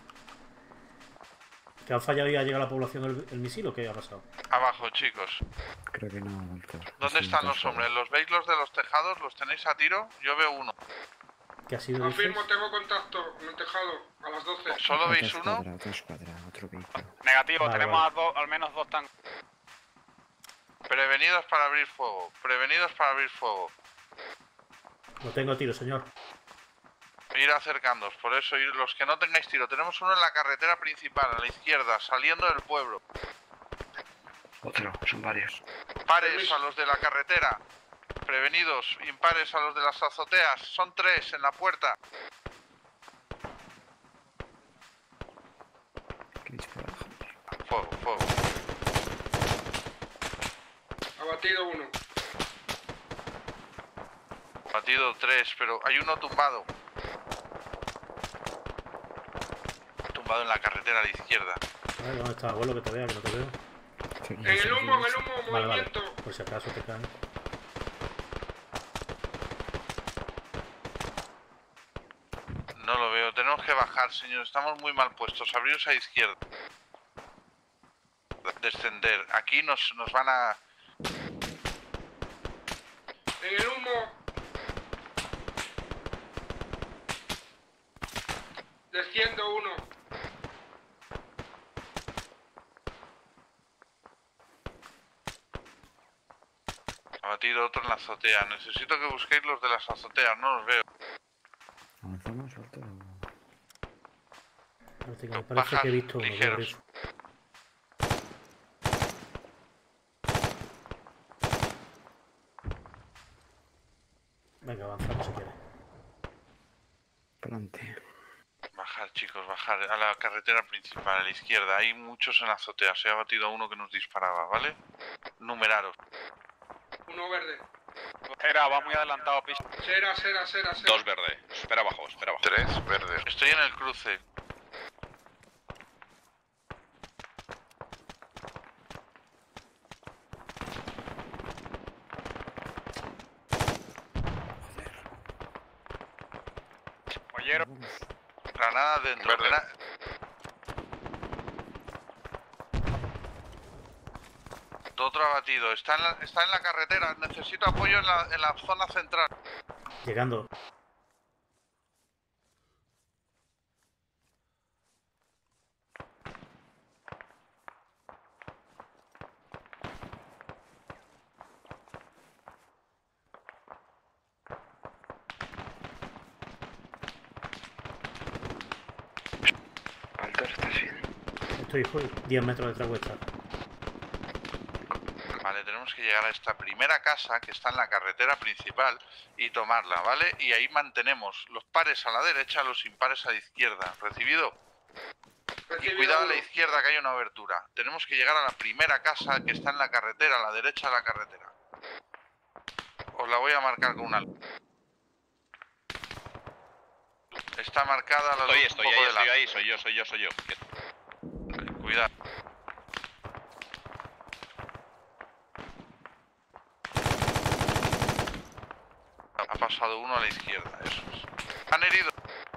¿Que han fallado y ha llegado a la población el misil o qué ha pasado? Abajo, chicos. Creo que no, Doctor. ¿Dónde están los hombres? ¿Los veis los de los tejados? ¿Los tenéis a tiro? Yo veo uno. ¿Qué ha sido? Confirmo, tengo contacto en el tejado a las 12. ¿Solo veis uno? Otra escuadra, otro vehículo. Negativo, Vale, tenemos vale. al menos 2 tanques. Prevenidos para abrir fuego. Prevenidos para abrir fuego. No tengo tiro, señor. Ir acercándoos, por eso ir los que no tengáis tiro. Tenemos uno en la carretera principal, a la izquierda, saliendo del pueblo. Otro, son varios. Pares a los de la carretera. Prevenidos, impares a los de las azoteas. Son 3 en la puerta. ¿Qué dispara? Fuego, fuego. Abatido 1. Batido 3, pero hay uno tumbado. Tumbado en la carretera a la izquierda. A ver, ¿dónde está, abuelo? Que te vea, que no te veo. En el humo, Vale, vale. movimiento. Por si acaso te caen. No lo veo, tenemos que bajar, señor. Estamos muy mal puestos. Abriros a izquierda. Descender. Aquí nos van a... En el humo. Desciendo 1. Abatido otro en la azotea. Necesito que busquéis los de las azoteas, no los veo. ¿Avanzamos, Doctor? Me parece que he visto uno. ligeros. adelante. Bajar, chicos, bajar a la carretera principal, a la izquierda. Hay muchos en la azotea. Se ha batido a uno que nos disparaba, ¿vale? Numeraros. Uno verde. Sera, va muy adelantado, pista. Sera. 2 verde. Espera abajo. 3 verdes. Estoy en el cruce. Mollero. Granada dentro. Otro abatido. Está en la carretera. Necesito apoyo en la zona central. Llegando. Altor, ¿estás bien? Estoy 10 metros detrás vuestra. Vale, tenemos que llegar a esta primera casa que está en la carretera principal y tomarla, ¿vale? Y ahí mantenemos los pares a la derecha, los impares a la izquierda. ¿Recibido? Y cuidado a la izquierda que hay una abertura. Tenemos que llegar a la primera casa que está en la carretera, a la derecha de la carretera. Os la voy a marcar con una luz. Está marcada la luz. Estoy ahí, soy yo. Vale, cuidado. Ha pasado uno a la izquierda, eso es. Han herido.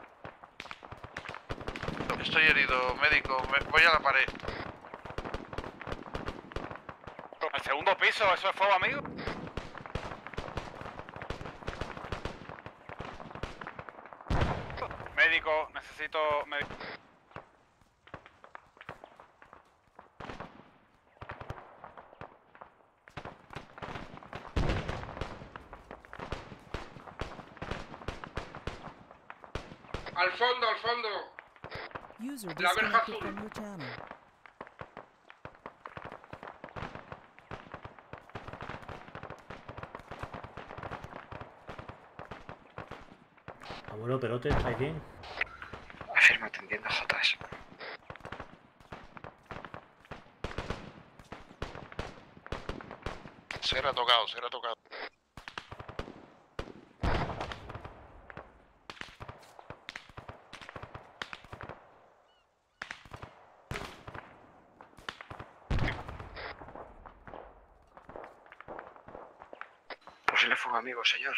Estoy herido, médico. Voy a la pared. Al segundo piso, ¿eso es fuego, amigo? Médico, necesito... Al fondo. User La verja disconnected azul. from your channel. Abuelo Perote, ¿estáis bien? Afirmo, atendiendo Jotas. Sera tocado. Posible fuego, amigo, señor.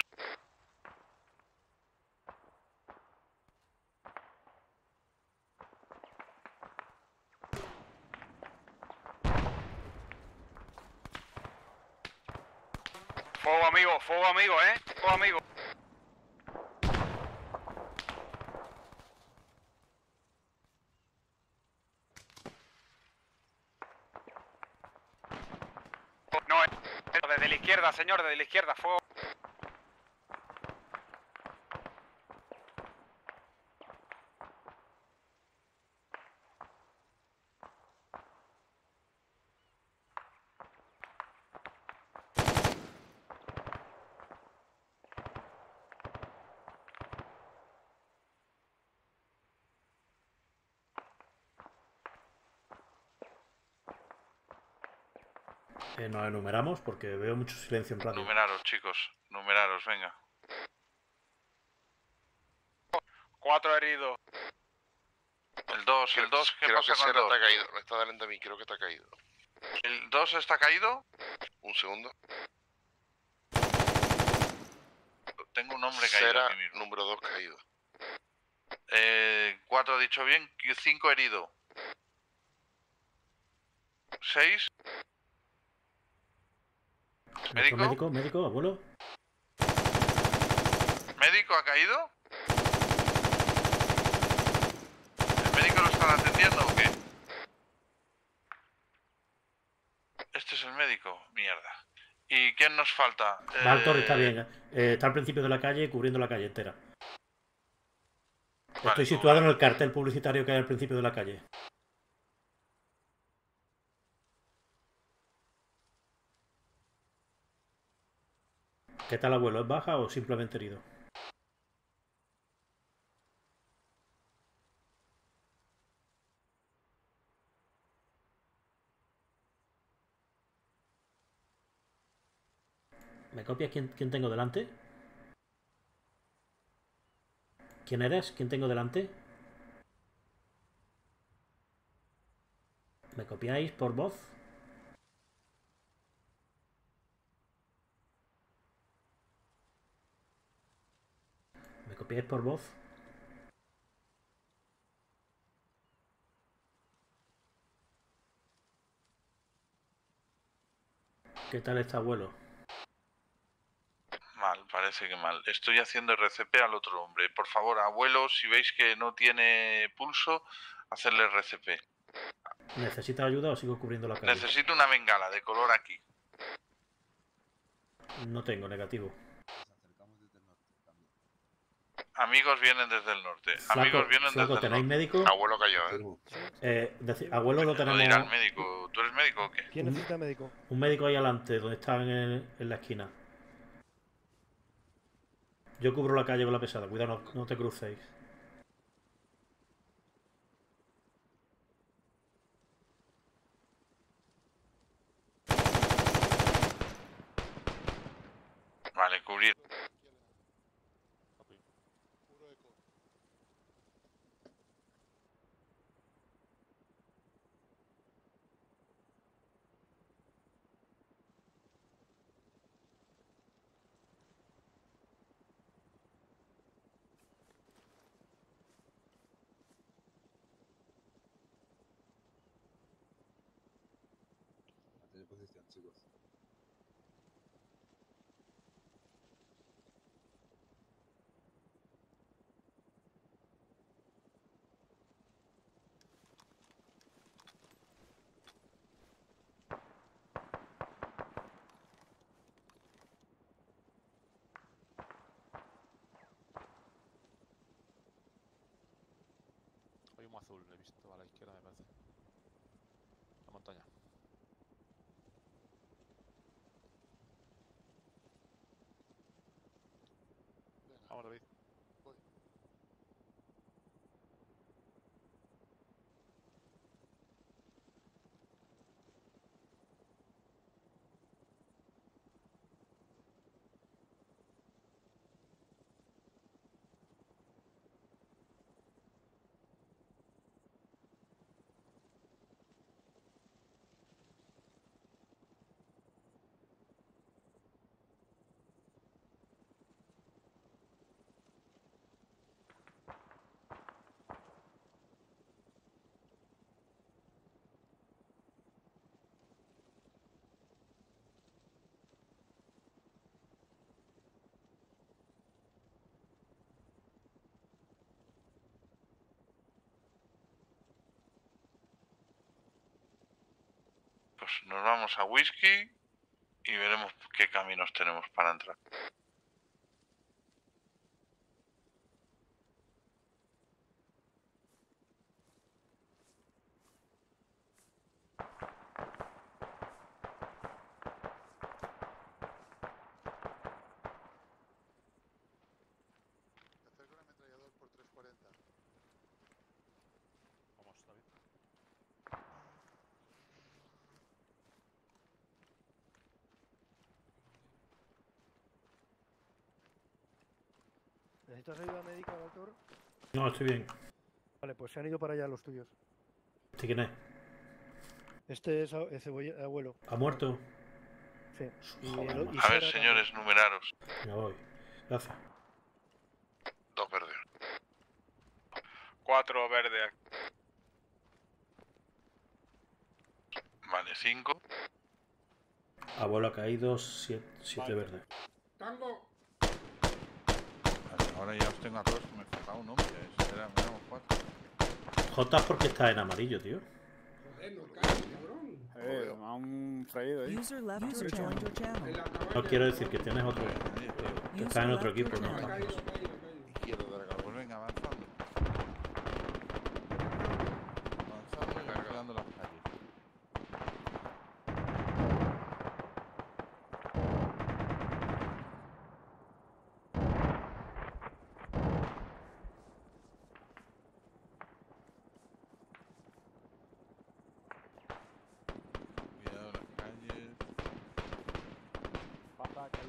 Fuego amigo, Fuego amigo. No, desde la izquierda, señor, desde la izquierda, fuego. Nos enumeramos porque veo mucho silencio en radio. Numeraros, chicos. Numeraros, venga. 4 heridos. El 2, ¿qué Creo pasa que con el Sera 2? te ha caído. Me está delante de mí, creo que te ha caído. ¿El 2 está caído? Un segundo. Tengo un hombre caído Sera, aquí mismo. número 2 caído. 4 ha dicho bien, 5 herido. 6. ¿Médico? Médico, abuelo. ¿Médico ha caído? ¿El médico lo están atendiendo o qué? Este es el médico, mierda. ¿Y quién nos falta? Valtor está bien. Está al principio de la calle, cubriendo la calle entera. Vale, Estoy situado en el cartel publicitario que hay al principio de la calle. ¿Qué tal, abuelo? ¿Es baja o simplemente herido? ¿Me copias quién tengo delante? ¿Quién eres? ¿Quién tengo delante? ¿Me copiáis por voz? ¿Me copiáis por voz? ¿Qué tal está, abuelo? Mal, parece que mal. Estoy haciendo RCP al otro hombre. Por favor, abuelo, si veis que no tiene pulso, hacerle RCP. ¿Necesitas ayuda o sigo cubriendo la calle? Necesito una bengala de color aquí. No tengo, negativo. Amigos vienen desde el norte. Flaco, Amigos vienen Flaco, desde el ¿tenéis norte. médico? Abuelo cayó, Abuelo lo tenemos... Lo dirá el médico. ¿Tú eres médico o qué? ¿Quién necesita médico? Un médico ahí adelante, donde está en la esquina. Yo cubro la calle con la pesada. Cuidado, no te crucéis. Vale, cubrir. Mantener posición, chicos. Hay humo azul, he visto a la izquierda, me parece. La montaña. Vamos, David. Voy. Pues nos vamos a Whisky y veremos qué caminos tenemos para entrar. Te acerco un ametrallador por 340. Vamos, David. ¿Necesitas ayuda médica, doctor? No, estoy bien. Vale, pues se han ido para allá los tuyos. ¿Este quién es? Este es abuelo. ¿Ha muerto? Sí. A ver, señores, numeraros. Ya voy. Gracias. 2 verdes. 4 verdes. Vale, 5. Abuelo ha caído, 7 verdes. ¡Tango! Vale, ahora ya os tengo a todos, me falta un hombre. Éramos 4. J es porque está en amarillo, tío. Joder, no caes, cabrón. Me han freído ahí. User left or joined your channel. No quiero decir que tienes otro. Que está en otro equipo, ¿no? Izquierdo de la pues venga, avanzando. Avanzando y arreglando las calles. Cuidado las calles. Pasa,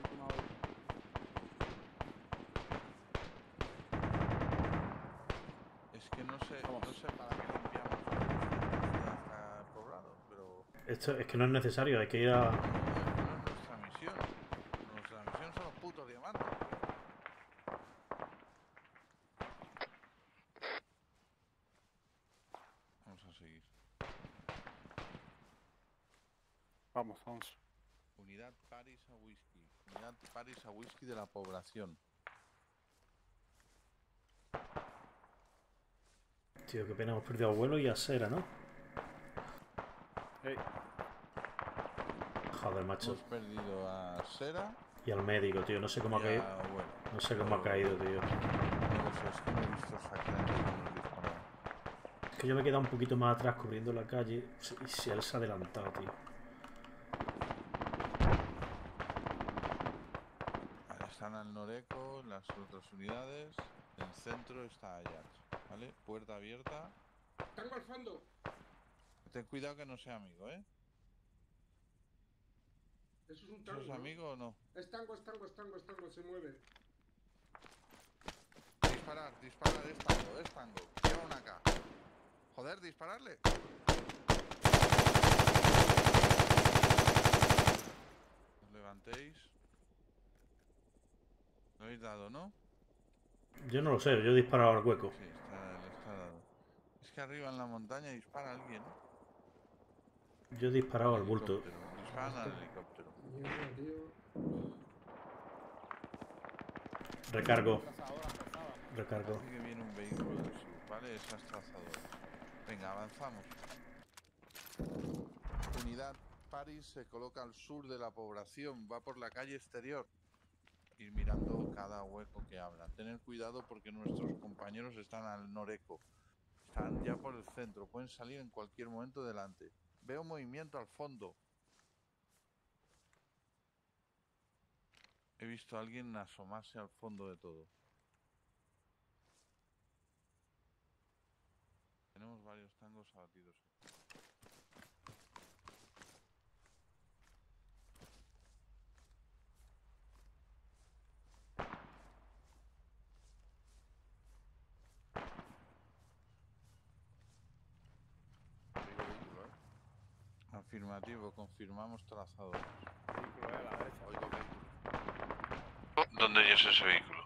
Esto es que no es necesario, hay que ir a... No es nuestra misión. Nuestra misión son los putos diamantes. Vamos a seguir. Vamos, vamos. Unidad Paris a Whisky. Unidad Paris a Whisky de la población. Tío, qué pena, hemos perdido a abuelo y a Sera, ¿no? Hey. Joder, macho. Hemos perdido a Sera Y al médico, tío, no sé cómo ha y caído. a abuelo. No sé cómo ha caído, tío. No lo sé, es que no he visto exactamente cómo nos dispararon. Es que yo me he quedado un poquito más atrás cubriendo la calle y si él se ha adelantado, tío. Vale, están al Noreco, las otras unidades. En el centro está Ajax. ¿Vale? Puerta abierta. Tango al fondo. Ten cuidado que no sea amigo, ¿eh? Eso es un tango. ¿Sos amigo o no? Es tango, es tango, es tango, es tango, se mueve. Disparar, disparar, es tango. Lleva una K. Joder, dispararle. Os levantéis. Lo habéis dado, ¿no? Yo no lo sé, yo he disparado al hueco. Sí, está dado. Es que arriba en la montaña dispara alguien. Yo he disparado al bulto. Disparan al helicóptero. Mierda, tío. Recargo. Recargo. Parece que viene un vehículo del sur, ¿vale? Esas trazadoras. Venga, avanzamos. Unidad Paris se coloca al sur de la población, va por la calle exterior. Ir mirando cada hueco que abra. Tener cuidado porque nuestros compañeros están al Noreco. Están ya por el centro, pueden salir en cualquier momento delante. Veo movimiento al fondo. He visto a alguien asomarse al fondo de todo. Tenemos varios tangos abatidos. Afirmativo, confirmamos trazadores. Vehículo a la derecha. Oigo vehículo. ¿Dónde es ese vehículo?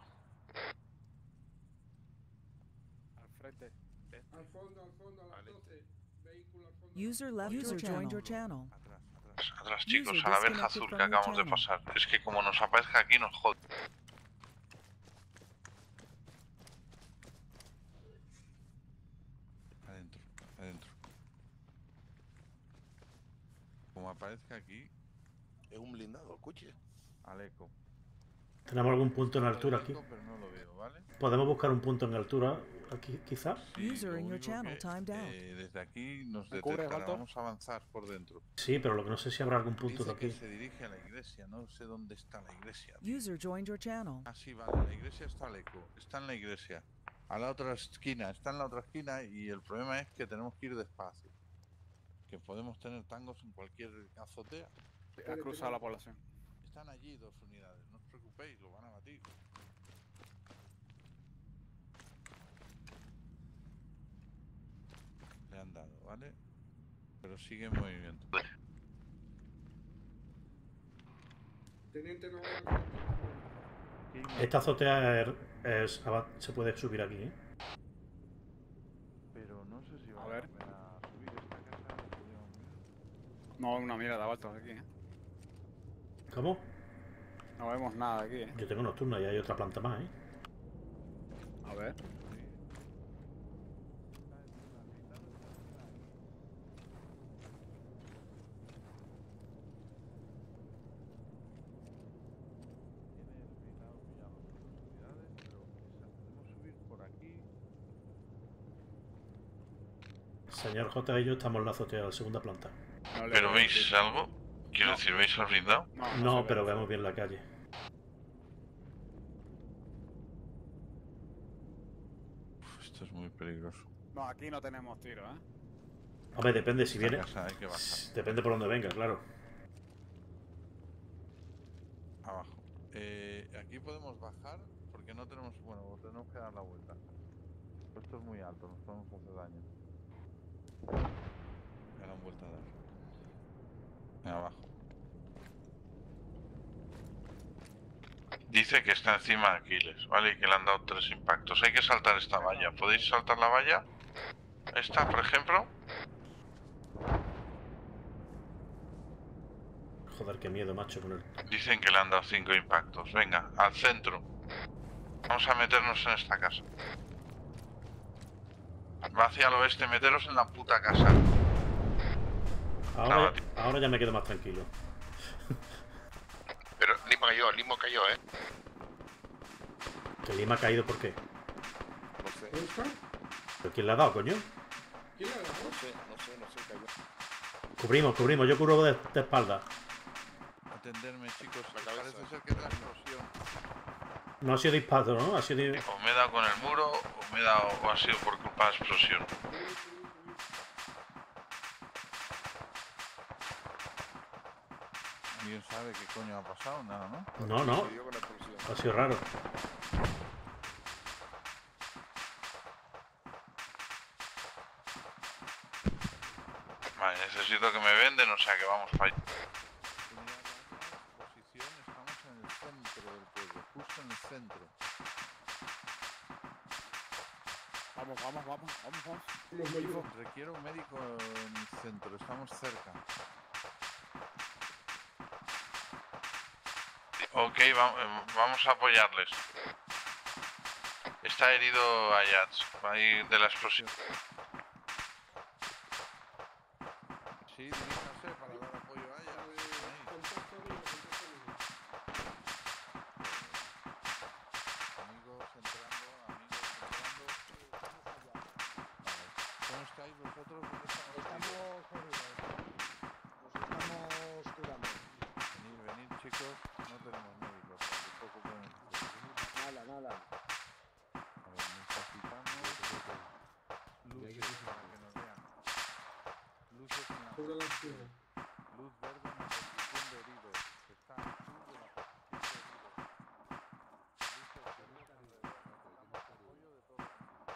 Al frente. Al fondo, a las 12. Vehículo al fondo. User left or joined your channel. Atrás, chicos, a la verja azul que acabamos de pasar. Es que como nos aparezca aquí nos jode. Adentro, adentro. Como aparezca aquí, Es un blindado, escuche. al eco. ¿Tenemos algún punto en altura aquí? Pero no lo veo, ¿vale? ¿Podemos buscar un punto en altura aquí, quizá? Sí, User lo in your único channel que, timed out. desde aquí nos ¿Me cubres, detectará. Balto? Vamos a avanzar por dentro. Sí, pero lo que no sé si habrá algún punto de Dice que aquí. se dirige a la iglesia, no sé dónde está la iglesia. Tío. User joined your channel. Ah, sí, vale, la iglesia está al eco, está en la iglesia. A la otra esquina, está en la otra esquina y el problema es que tenemos que ir despacio. Que podemos tener tangos en cualquier azotea. Ha cruzado la población. Están allí 2 unidades, no os preocupéis, lo van a batir. Le han dado, ¿vale? Pero sigue en movimiento. Teniente, no Esta azotea se puede subir aquí, ¿eh? Pero no sé si A vale ver. la pena subir esta casa. podríamos mirar. No, una mierda, Balto, aquí, ¿eh? ¿Cómo? No vemos nada aquí, ¿eh? Yo tengo nocturna y hay otra planta más, ¿eh? A ver. Señor J y yo estamos en la azotea de la segunda planta. No le ¿Pero veo, veis tío. algo? Quiero decir, ¿veis al blindado? No, pero vemos bien la calle. Esto es muy peligroso. No, aquí no tenemos tiro, ¿eh? Hombre, depende si Esta viene. casa hay que bajar. Depende por dónde venga, claro. Abajo. Aquí podemos bajar porque no tenemos. Bueno, tenemos que dar la vuelta. Esto es muy alto, nos podemos hacer daño. Ya la han vuelto a dar. Abajo. Dice que está encima de Aquiles, ¿vale? Y que le han dado 3 impactos. Hay que saltar esta valla. ¿Podéis saltar la valla? Esta, por ejemplo. Joder, qué miedo, macho, con el... Dicen que le han dado 5 impactos. Venga, al centro. Vamos a meternos en esta casa. Va hacia el oeste, meteros en la puta casa. Ahora ya me quedo más tranquilo. Pero Limo cayó, ¿eh? ¿Que Lima ha caído por qué? No sé. ¿Dónde está? ¿Pero quién le ha dado, coño? ¿Quién le ha dado? No sé, cayó. Cubrimos, yo cubro de espalda. Atenderme, chicos, parece ser que es la explosión. No ha sido disparo, ¿no? Ha sido... O me he dado con el muro, o ha sido por culpa de la explosión. ¿Alguien sabe qué coño ha pasado? Nada, ¿no? No. Ha sido raro. Vale, necesito que me venden, o sea que vamos para allá. Posición, estamos en el centro del pueblo, justo en el centro. Vamos. Requiero un médico en el centro, estamos cerca. Ok, vamos a apoyarles. Está herido Ayats, ahí de la explosión. Sí, diríjase para dar apoyo a ella. Amigos entrando. ¿Cómo estáis vosotros? Estamos curando. Venid, chicos, no tenemos médicos, tampoco podemos hacer. Nada. A ver, necesitamos luces para que nos vean. Luces en la posición. Luz verde en la posición de heridos. Está azul de la posición de heridos. Luces verdes alrededor. Necesitamos apoyo de todos.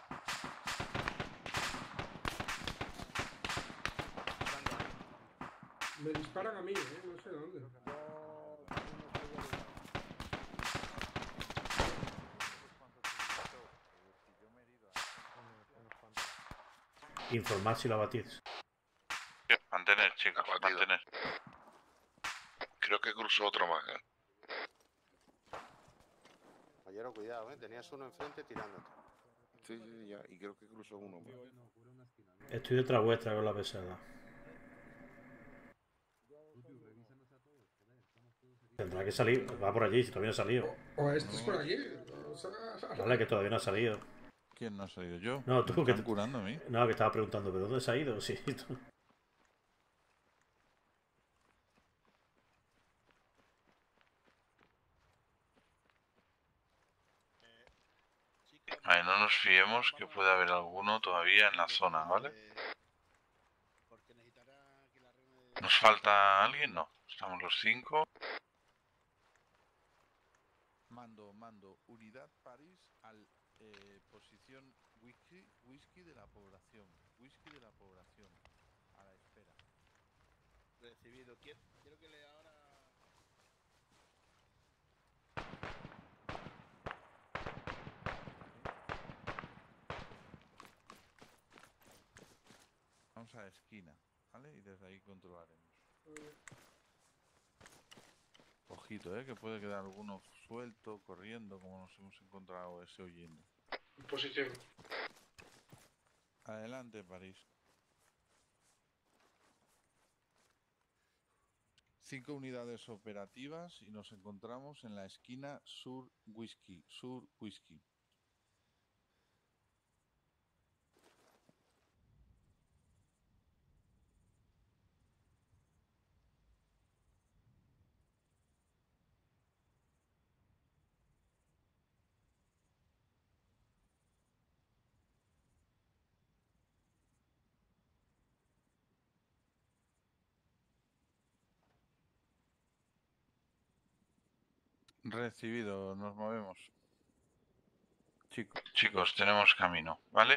Me disparan a mí, no sé dónde. Informar si lo abatís. Mantener, chicos, mantener. Creo que cruzó otro más, ¿eh? Caballero, cuidado, tenías uno enfrente tirándote. Sí, ya, y creo que cruzó uno más. Estoy detrás vuestra con la pesada. Tendrá que salir, va por allí, si todavía no ha salido. O este es por aquí. Vale, que todavía no ha salido. ¿Quién no ha salido? ¿Yo? No, tú ¿Me que están curando a mí? No, que estaba preguntando, ¿pero dónde se ha ido? Sí, tú. Vale, no nos fiemos que puede haber alguno todavía en la zona, ¿vale? ¿Nos falta alguien? No. Estamos los 5. Mando. Unidad París al posición whisky de la población. Whisky de la población. A la espera. Recibido. Quiero que le ahora... Vamos a la esquina, ¿vale? Y desde ahí controlaremos. Ojito, que puede quedar alguno suelto, corriendo, como nos hemos encontrado ese huyendo. Posición. Adelante, París. 5 unidades operativas y nos encontramos en la esquina sur whisky. Recibido, nos movemos. Chicos, tenemos camino, ¿vale?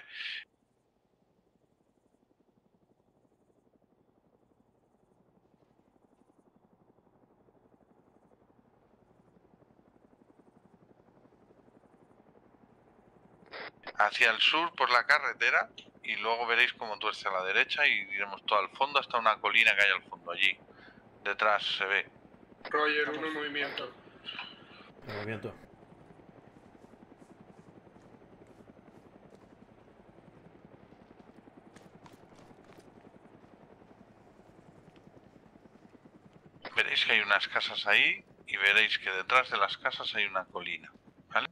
hacia el sur por la carretera y luego veréis cómo tuerce a la derecha y iremos todo al fondo hasta una colina que hay al fondo allí. Detrás se ve. Roger, uno en movimiento. En movimiento. Veréis que hay unas casas ahí y veréis que detrás de las casas hay una colina, ¿vale?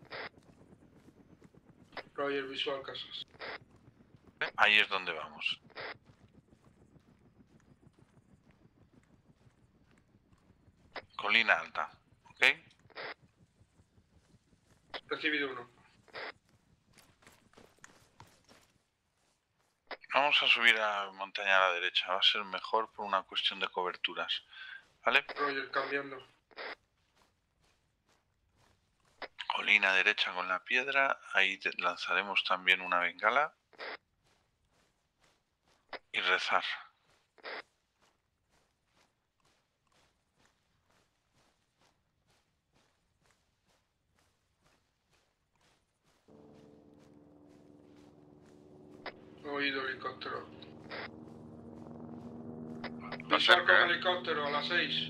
Roger, visual casas. Ahí es donde vamos. Colina alta, ¿ok? Recibido uno. Vamos a subir a la montaña a la derecha, va a ser mejor por una cuestión de coberturas, ¿vale? Roger, cambiando. Colina derecha con la piedra, ahí lanzaremos también una bengala y rezar. Oído helicóptero. Lo Visual con cerca, helicóptero a las 6.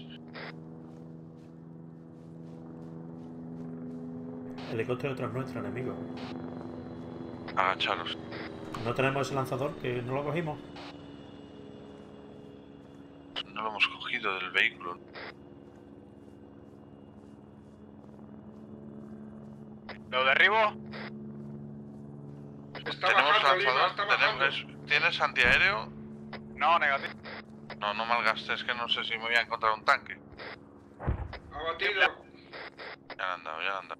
Helicóptero tras nuestro enemigo. agacharos. ¿No tenemos ese lanzador que no lo cogimos? No lo hemos cogido del vehículo. ¿Lo derribo? Está ¿Tenemos bajando, Lima, lanzador? está bajando. ¿Tienes antiaéreo? No, negativo. No, no malgastes, que no sé si me voy a encontrar un tanque. Abatido. Ya le han dado, ya le han dado.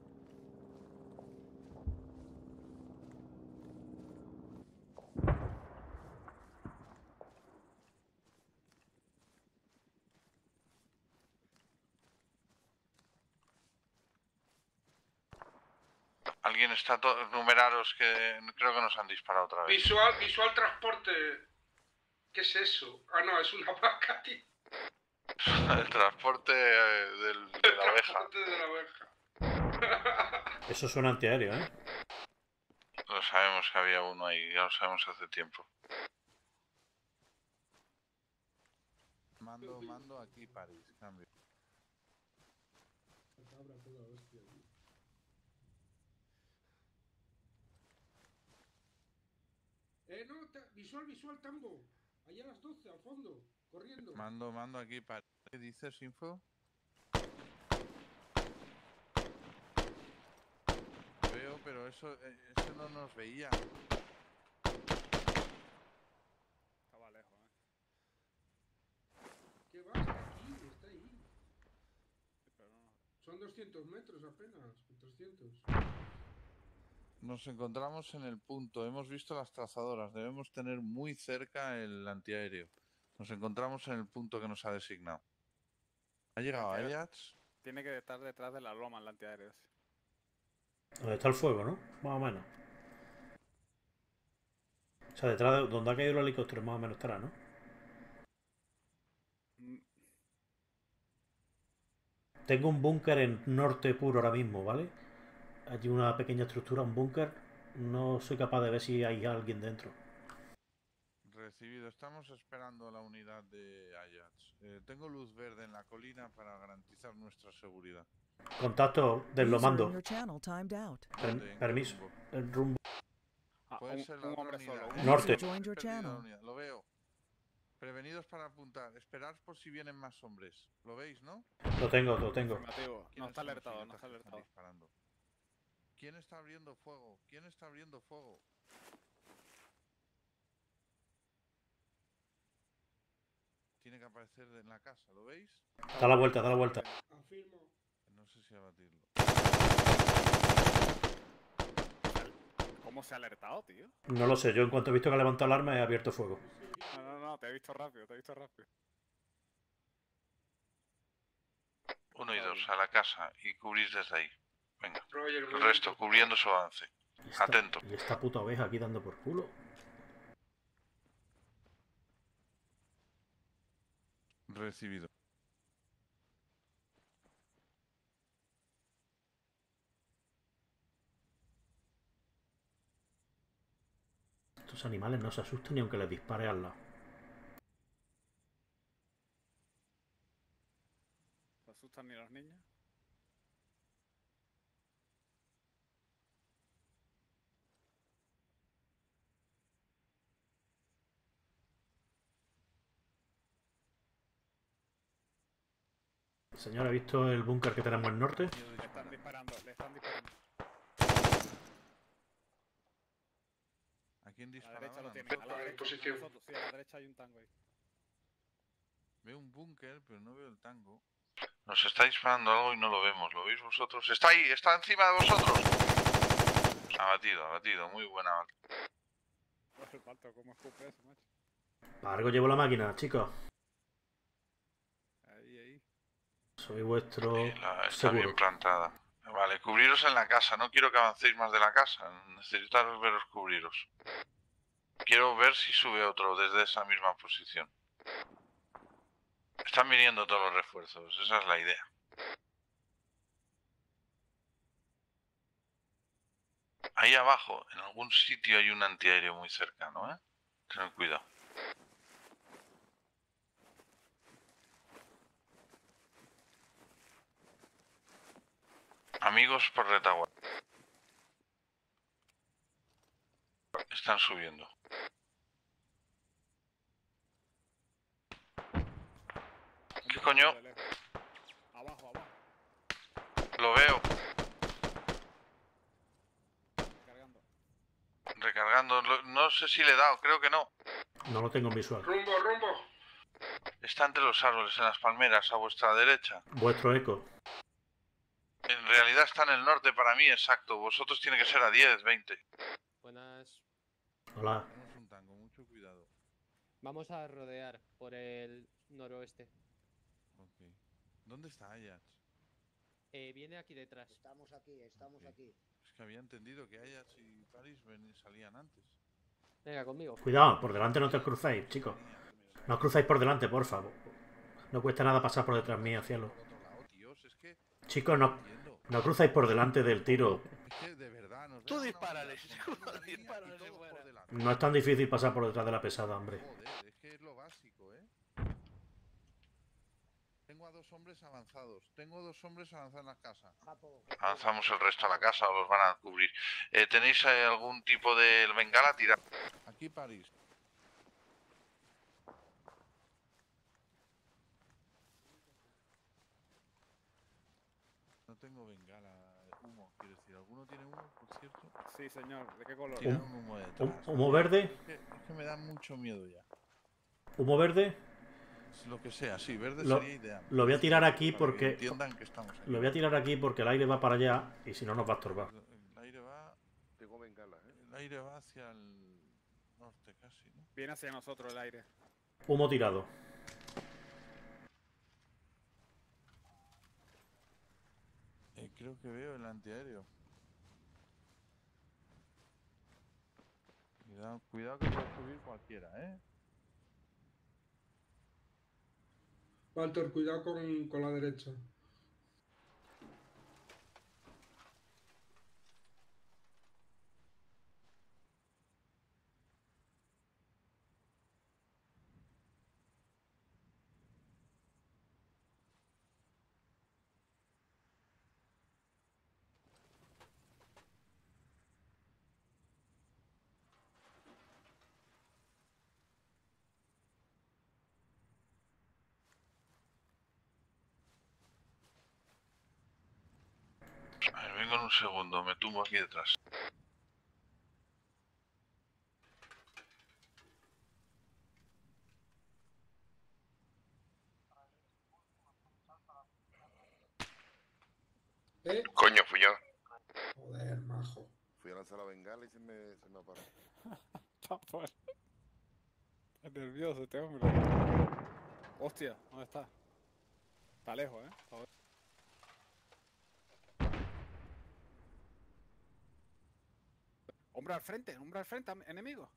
Alguien está numeraros que creo que nos han disparado otra vez. Visual transporte. ¿Qué es eso? Ah, no, es una vaca, tío. El transporte de la abeja. Transporte de la abeja. Eso suena antiaéreo, ¿eh? Lo sabemos que había uno ahí, ya lo sabemos hace tiempo. Mando aquí París, cambio. No, visual, Tambo. Allá a las 12, al fondo, corriendo. Mando aquí París. ¿Qué dices, Info? Veo, pero eso no nos veía. Estaba lejos, ¿Qué va? Está ahí. Sí, pero no. Son 200 metros apenas, 300. Nos encontramos en el punto. Hemos visto las trazadoras. Debemos tener muy cerca el antiaéreo. Nos encontramos en el punto que nos ha designado. ¿Ha llegado Ajax? Tiene que estar detrás de la loma el antiaéreo. Donde está el fuego, ¿no? Más o menos. O sea, detrás de donde ha caído el helicóptero más o menos estará, ¿no? Tengo un búnker en norte puro ahora mismo, ¿vale? Hay una pequeña estructura, un búnker. No soy capaz de ver si hay alguien dentro. Recibido. Estamos esperando la unidad de Ajax. Tengo luz verde en la colina para garantizar nuestra seguridad. Contacto del lo mando. Your channel timed out. Permiso. El rumbo. Puede ser la otra unidad. Norte. Joined your He perdido la channel. unidad, lo veo. Prevenidos para apuntar. Esperad por si vienen más hombres. ¿Lo veis, no? Lo tengo, lo tengo. Afirmativo. No ¿Quiénes está son los alertado, no idiotas está que están alertado. disparando? ¿Quién está abriendo fuego? ¿Quién está abriendo fuego? Tiene que aparecer en la casa, ¿lo veis? Da la vuelta, da la vuelta. Afirmo. No sé si abatirlo. ¿Cómo se ha alertado, tío? No lo sé, yo en cuanto he visto que ha levantado el arma he abierto fuego. No, te he visto rápido, Uno y dos, a la casa y cubrís desde ahí. Venga. Roger, El resto, cubriendo su avance. Atento. Y esta puta oveja aquí dando por culo. Recibido. Estos animales no se asustan ni aunque les dispare al lado. ¿Se asustan ni los niños? Señor, ¿ha visto el búnker que tenemos al norte? Le están disparando, le están disparando. ¿A quién A la disparaban? derecha lo ¿A tienen, a nosotros? la derecha. posición. Nosotros, sí, a la derecha hay un tango ahí. Veo un búnker, pero no veo el tango. Nos está disparando algo y no lo vemos. ¿Lo veis vosotros? ¡Está ahí! ¡Está encima de vosotros! Abatido. Muy buena. El pato, ¿cómo escupe eso, macho? Para algo llevo la máquina, chicos. Ahí. Soy vuestro Está seguro. bien plantada. Vale, cubriros en la casa. No quiero que avancéis más de la casa. Necesitaros veros cubriros. Quiero ver si sube otro desde esa misma posición. Están viniendo todos los refuerzos. Esa es la idea. Ahí abajo, en algún sitio hay un antiaéreo muy cercano, ¿eh? Tened cuidado. Amigos por retaguardia. Están subiendo. ¿Qué coño? Abajo. Lo veo. Recargando. No sé si le he dado, creo que no. No lo tengo en visual. Rumbo. Está entre los árboles, en las palmeras, a vuestra derecha. Vuestro eco. En realidad está en el norte para mí, exacto. Vosotros tiene que ser a 10, 20. Buenas. Hola. Tenemos un tango, mucho cuidado. Vamos a rodear por el noroeste. Ok. ¿Dónde está Ajax? Viene aquí detrás. Estamos aquí. Es que había entendido que Ajax y Paris salían antes. Venga, conmigo. Cuidado, por delante no te cruzáis, chicos. No os cruzáis por delante, por favor. No cuesta nada pasar por detrás mío, cielo. Chicos, no cruzáis por delante del tiro. Es que de verdad nos Tú dejan dispárale, una dispárale y fuera. todos por delante. No es tan difícil pasar por detrás de la pesada, hombre. Joder, es que es lo básico, ¿eh? Tengo a 2 hombres avanzados. En la casa. Avanzamos el resto a la casa o los van a cubrir. ¿Tenéis algún tipo de bengala tirada? Aquí París. No tengo bengala. Humo, quiero decir. ¿Alguno tiene humo, por cierto? Sí, señor. ¿De qué color? Tira un humo detrás. ¿Humo verde? Es que me da mucho miedo ya. ¿Humo verde? Lo que sea, sí, verde Lo sería ideal. lo voy a tirar aquí Para que porque... entiendan que estamos aquí. Lo voy a tirar aquí porque el aire va para allá y si no nos va a estorbar. El aire va... Tengo bengala, El aire va hacia el norte casi, ¿no? Viene hacia nosotros el aire. Humo tirado. Creo que veo el antiaéreo. Cuidado que puede subir cualquiera, ¿eh? Walter, cuidado con la derecha. A ver, vengo en un segundo, me tumbo aquí detrás. Coño, fui yo. Joder, majo. Fui a lanzar la bengala y se me apagó. Está fuerte. Es nervioso este hombre. Hostia, ¿dónde está? Está lejos, ¿eh? Joder. Hombre al frente, enemigo.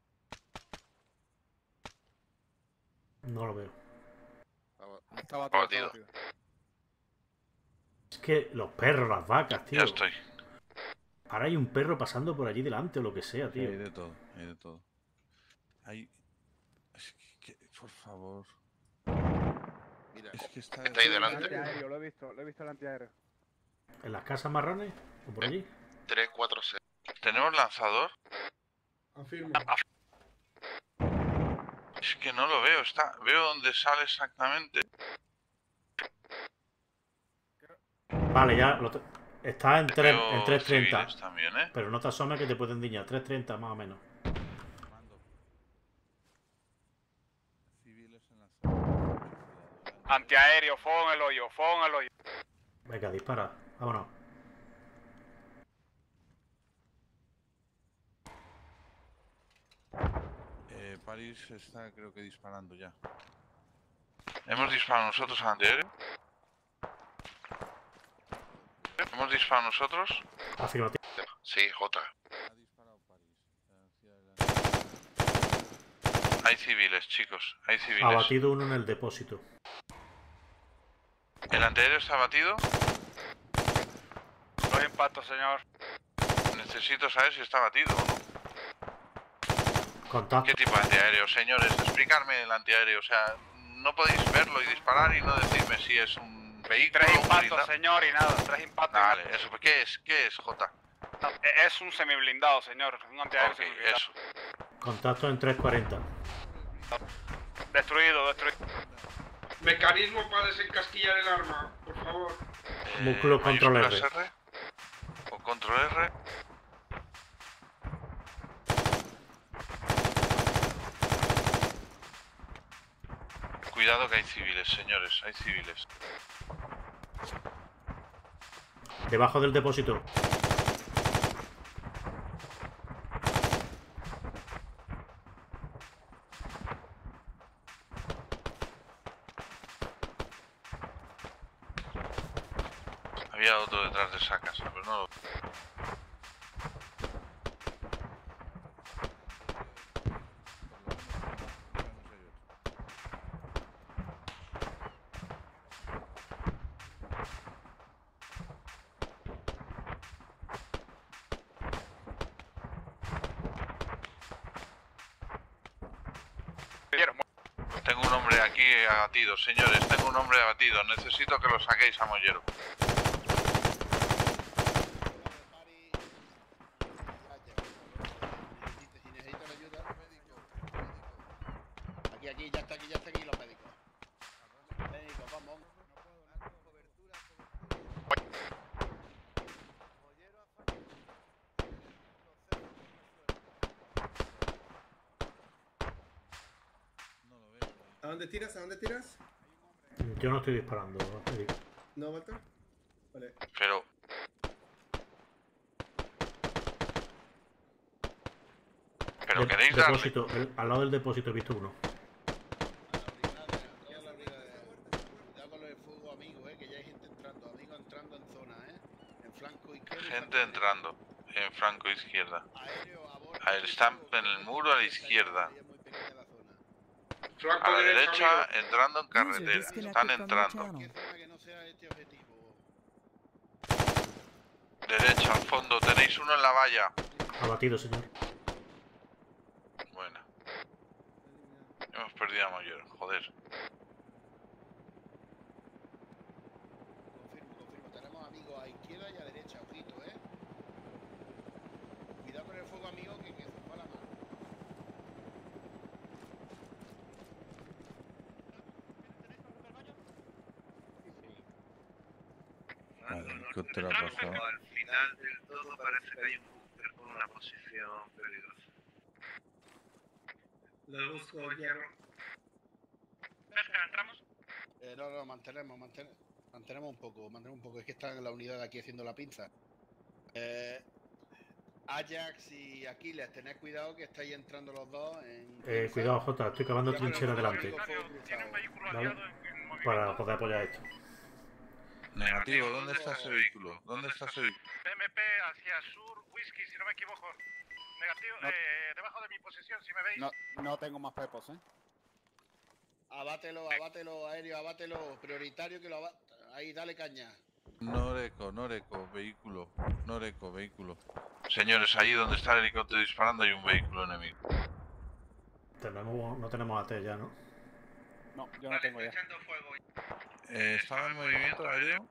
No lo veo. Estaba Abatido. Es que los perros, las vacas, tío. Ya estoy. Ahora hay un perro pasando por allí delante o lo que sea, tío. Hay de todo, hay de todo. Ahí. Es que, por favor. Mira, Es que está ahí delante. Antiaéreo, lo he visto el antiaéreo. ¿En las casas marrones? ¿O por allí? 346. ¿Tenemos lanzador? Afirmo. Es que no lo veo, veo dónde sale exactamente. Vale, ya está en 330. Civiles también, ¿eh? Pero no te asomes que te pueden diñar. 330 más o menos. Antiaéreo, fuego en el hoyo, fuego en el hoyo. Venga, dispara. Vámonos. París está, creo que, disparando ya. ¿Hemos disparado nosotros al antiaéreo? ¿Hemos disparado nosotros? Afirmativo. Sí, J. Hay civiles, chicos, hay civiles. Abatido uno en el depósito. ¿El antiaéreo está abatido? No hay impacto, señor. Necesito saber si está abatido o no. Contacto. ¿Qué tipo de antiaéreo? Señores, explicarme el antiaéreo. O sea, no podéis verlo y disparar y no decirme si es un vehículo. 3 un impactos, blindado. señor, y nada, 3 impactos. Vale, eso. ¿Qué es, J? No, es un semiblindado, señor. Un antiaéreo Ok, semiblindado. eso. Contacto en 340. Destruido. Mecanismo para desencasquillar el arma, por favor. Músculo control R. ¿Mayúsculas R? ¿O control R? Cuidado que hay civiles, señores, hay civiles. Debajo del depósito. Había otro detrás de esa casa, pero no lo... Tengo un hombre aquí abatido, señores, tengo un hombre abatido. Necesito que lo saquéis a Mollero. Aquí, ya está aquí los médicos. Médicos, vamos. ¿A dónde tiras? ¿A dónde tiras? Yo no estoy disparando. ¿No, Walter? Vale. Pero... ¿Pero queréis darle? Depósito, al lado del depósito he visto uno. Cuidado con el fuego, amigo, que ya hay gente entrando. Amigo entrando en zona, en flanco izquierdo. Gente entrando en flanco izquierda. Están en el muro a la izquierda. A la derecha, entrando en carretera. Están entrando. Derecha, al fondo. Tenéis uno en la valla. Abatido, señor. Buena. Hemos perdido a Mollero, joder. Confirmo. Tenemos amigos a izquierda y a derecha, ojito, Cuidado con el fuego, amigo, que se fue a la mano. Vale, el helicóptero ha pasado. Al final del todo parece que hay un búnker con una posición peligrosa. Lo busco, hierro. Pesca, ¿entramos? No, mantenemos un poco. Es que están la unidad de aquí haciendo la pinza. Ajax y Aquiles, tened cuidado que estáis entrando los dos en... Cuidado, Jota, estoy cavando trinchera delante. ¿Vale? Para poder apoyar esto. Negativo, ¿dónde está ese vehículo? ¿Dónde está ese vehículo? PMP hacia sur, whisky, si no me equivoco. Negativo, debajo de mi posición, si me veis. No tengo más pepos, Abátelo, aéreo, abátelo. Prioritario que lo abate. Ahí, dale caña. Noreco, vehículo. Noreco, vehículo. Señores, allí donde está el helicóptero disparando hay un vehículo enemigo. No tenemos AT ya, ¿no? No, yo no tengo ya. ¿Estaba en movimiento aéreo?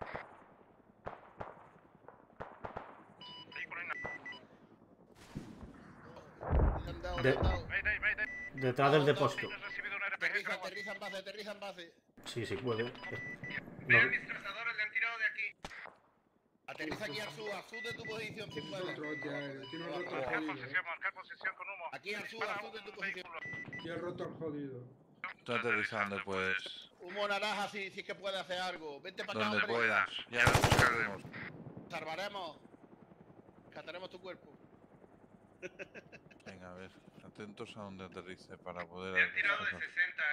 Detrás del depósito. Aterriza en base, aterriza en base. Sí, sí puede. Ve al disfrazador, le han tirado de aquí. Aterriza aquí al sur de tu posición, si puedes. Marcar posición con humo. Aquí al sur de tu posición. Y el rotor jodido. Estoy aterrizando, pues. Humo naranja si es que puede hacer algo. Vente para acá, Donde hombre. puedas. Ya lo buscaremos. Salvaremos. Cataremos tu cuerpo. Venga, a ver. Atentos a donde aterrice para poder... Te han tirado de 60,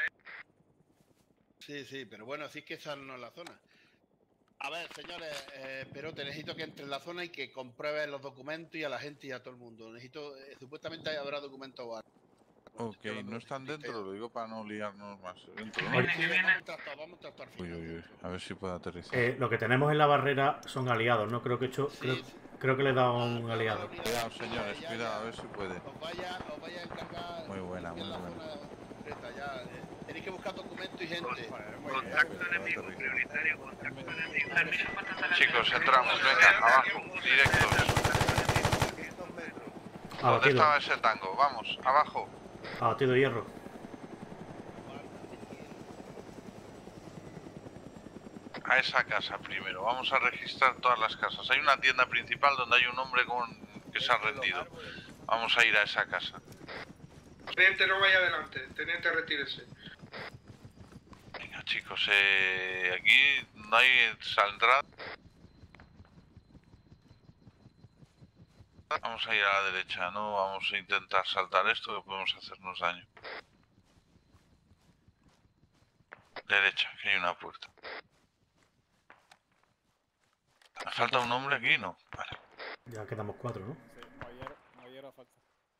Sí, sí, pero bueno, así es que esa no es la zona. A ver, señores, pero te necesito que entre en la zona y que compruebes los documentos y a la gente y a todo el mundo. Necesito, supuestamente habrá documentos o algo. Ok, no están dentro, lo digo para no liarnos más. Dentro, ¿no? Vamos a tratar. Uy, uy, uy. A ver si puedo aterrizar. Lo que tenemos en la barrera son aliados, ¿no? Creo que creo que le he dado a un aliado. Cuidado, señores, cuidado, a ver si puede. Os vaya a encargar. Muy buena, muy buena. Tenéis que buscar documentos y gente. Contacto enemigo, prioritario, contacto enemigo. Chicos, entramos, venga, abajo, directos. ¿Dónde estaba ese tango? Vamos, abajo. Abatido hierro. A esa casa primero, vamos a registrar todas las casas. Hay una tienda principal donde hay un hombre que se ha rendido. Vamos a ir a esa casa. Teniente, no vaya adelante. Teniente, retírese. Venga, chicos, aquí no hay saldrá. Vamos a ir a la derecha, no vamos a intentar saltar esto que podemos hacernos daño. Derecha, que hay una puerta. ¿Me falta un hombre aquí? No. Vale. Ya quedamos 4, ¿no? Sí, no hiero falta.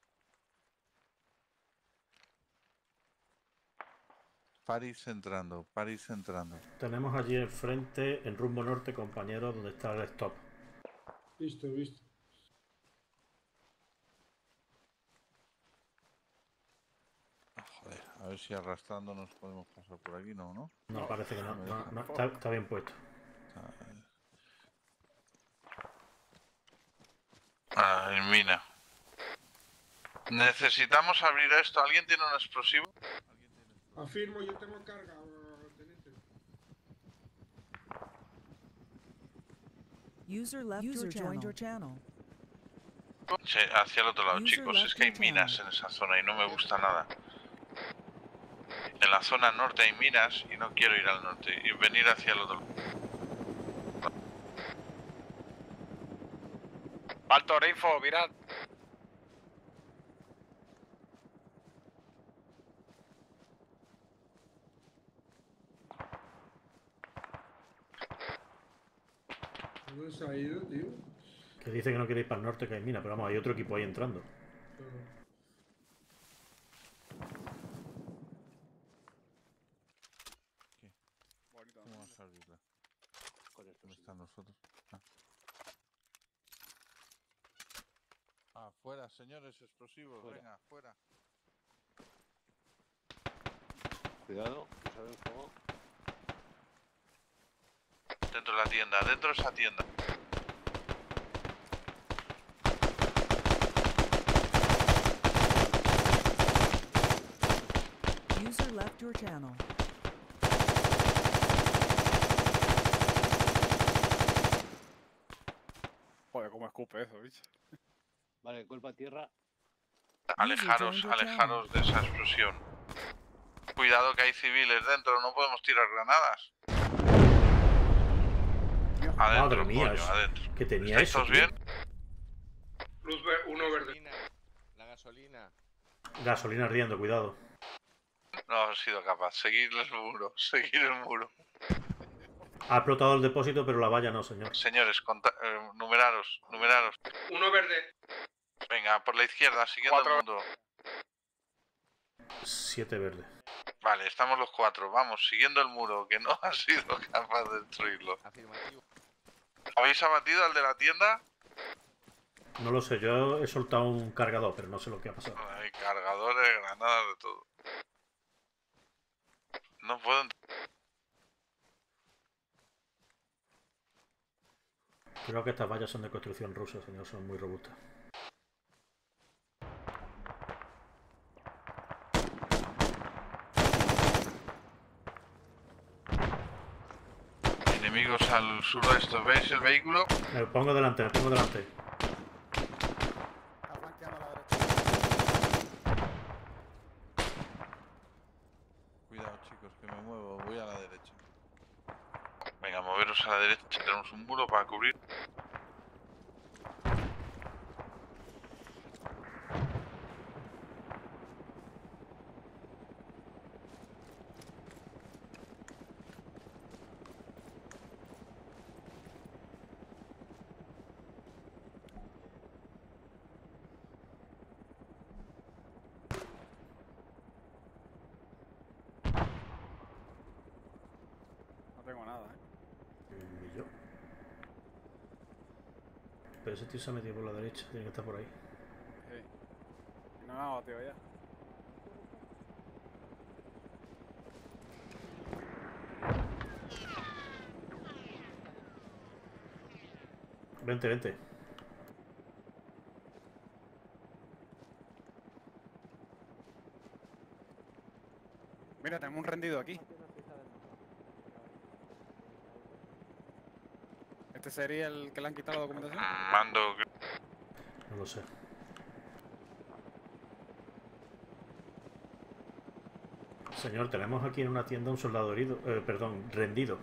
París entrando, París entrando. Tenemos allí enfrente, en rumbo norte, compañero, donde está el stop. Visto. Joder, a ver si arrastrando nos podemos pasar por aquí, ¿no? No, parece que no. No, está bien puesto. En mina. Necesitamos abrir esto. ¿Alguien tiene un explosivo? Afirmo, yo tengo carga, teniente. User left your channel. Sí, hacia el otro lado, chicos. Es que hay minas en esa zona y no me gusta nada. En la zona norte hay minas y no quiero ir al norte y venir hacia el otro lado. Alto, info, mirad. ¿Dónde se ha ido, tío? Que dice que no quiere ir para el norte, que hay mina, pero vamos, hay otro equipo ahí entrando. ¿Cómo vas a abrirla? ¿Dónde están nosotros? Fuera, señores, explosivos, venga, fuera. Cuidado, usar el fuego. Dentro de la tienda, dentro de esa tienda. User left your channel. Joder, cómo escupe eso, bicho. Vale, culpa tierra. Alejaros de esa explosión. Cuidado que hay civiles dentro, no podemos tirar granadas. Adentro, Madre mía, coño, adentro. que tenía ¿Estáis eso. todos bien? Luz uno verde. La gasolina. Gasolina ardiendo, cuidado. No he sido capaz. Seguir el muro, seguir el muro. Ha explotado el depósito, pero la valla no, señor. Señores, numeraros. Uno verde. Venga, por la izquierda, siguiendo el mundo. 7 verde. Vale, estamos los 4. Vamos, siguiendo el muro, que no ha sido capaz de destruirlo. Afirmativo. ¿Habéis abatido al de la tienda? No lo sé, yo he soltado un cargador, pero no sé lo que ha pasado. Hay cargadores, granadas, de todo. No puedo... Creo que estas vallas son de construcción rusa, señor, son muy robustas. Enemigos al suroeste, ¿veis el vehículo? Me pongo delante, me pongo delante. Cuidado, chicos, que me muevo. Voy a la derecha. Venga, moveros a la derecha, tenemos un muro para cubrir. No tengo nada, Y yo. Pero ese tío se ha metido por la derecha, tiene que estar por ahí. Sí. No, no, tío, ya. Vente, vente. Mira, tenemos un rendido aquí. ¿Este sería el que le han quitado la documentación? Mando... No lo sé. Señor, tenemos aquí en una tienda un soldado herido, perdón, rendido.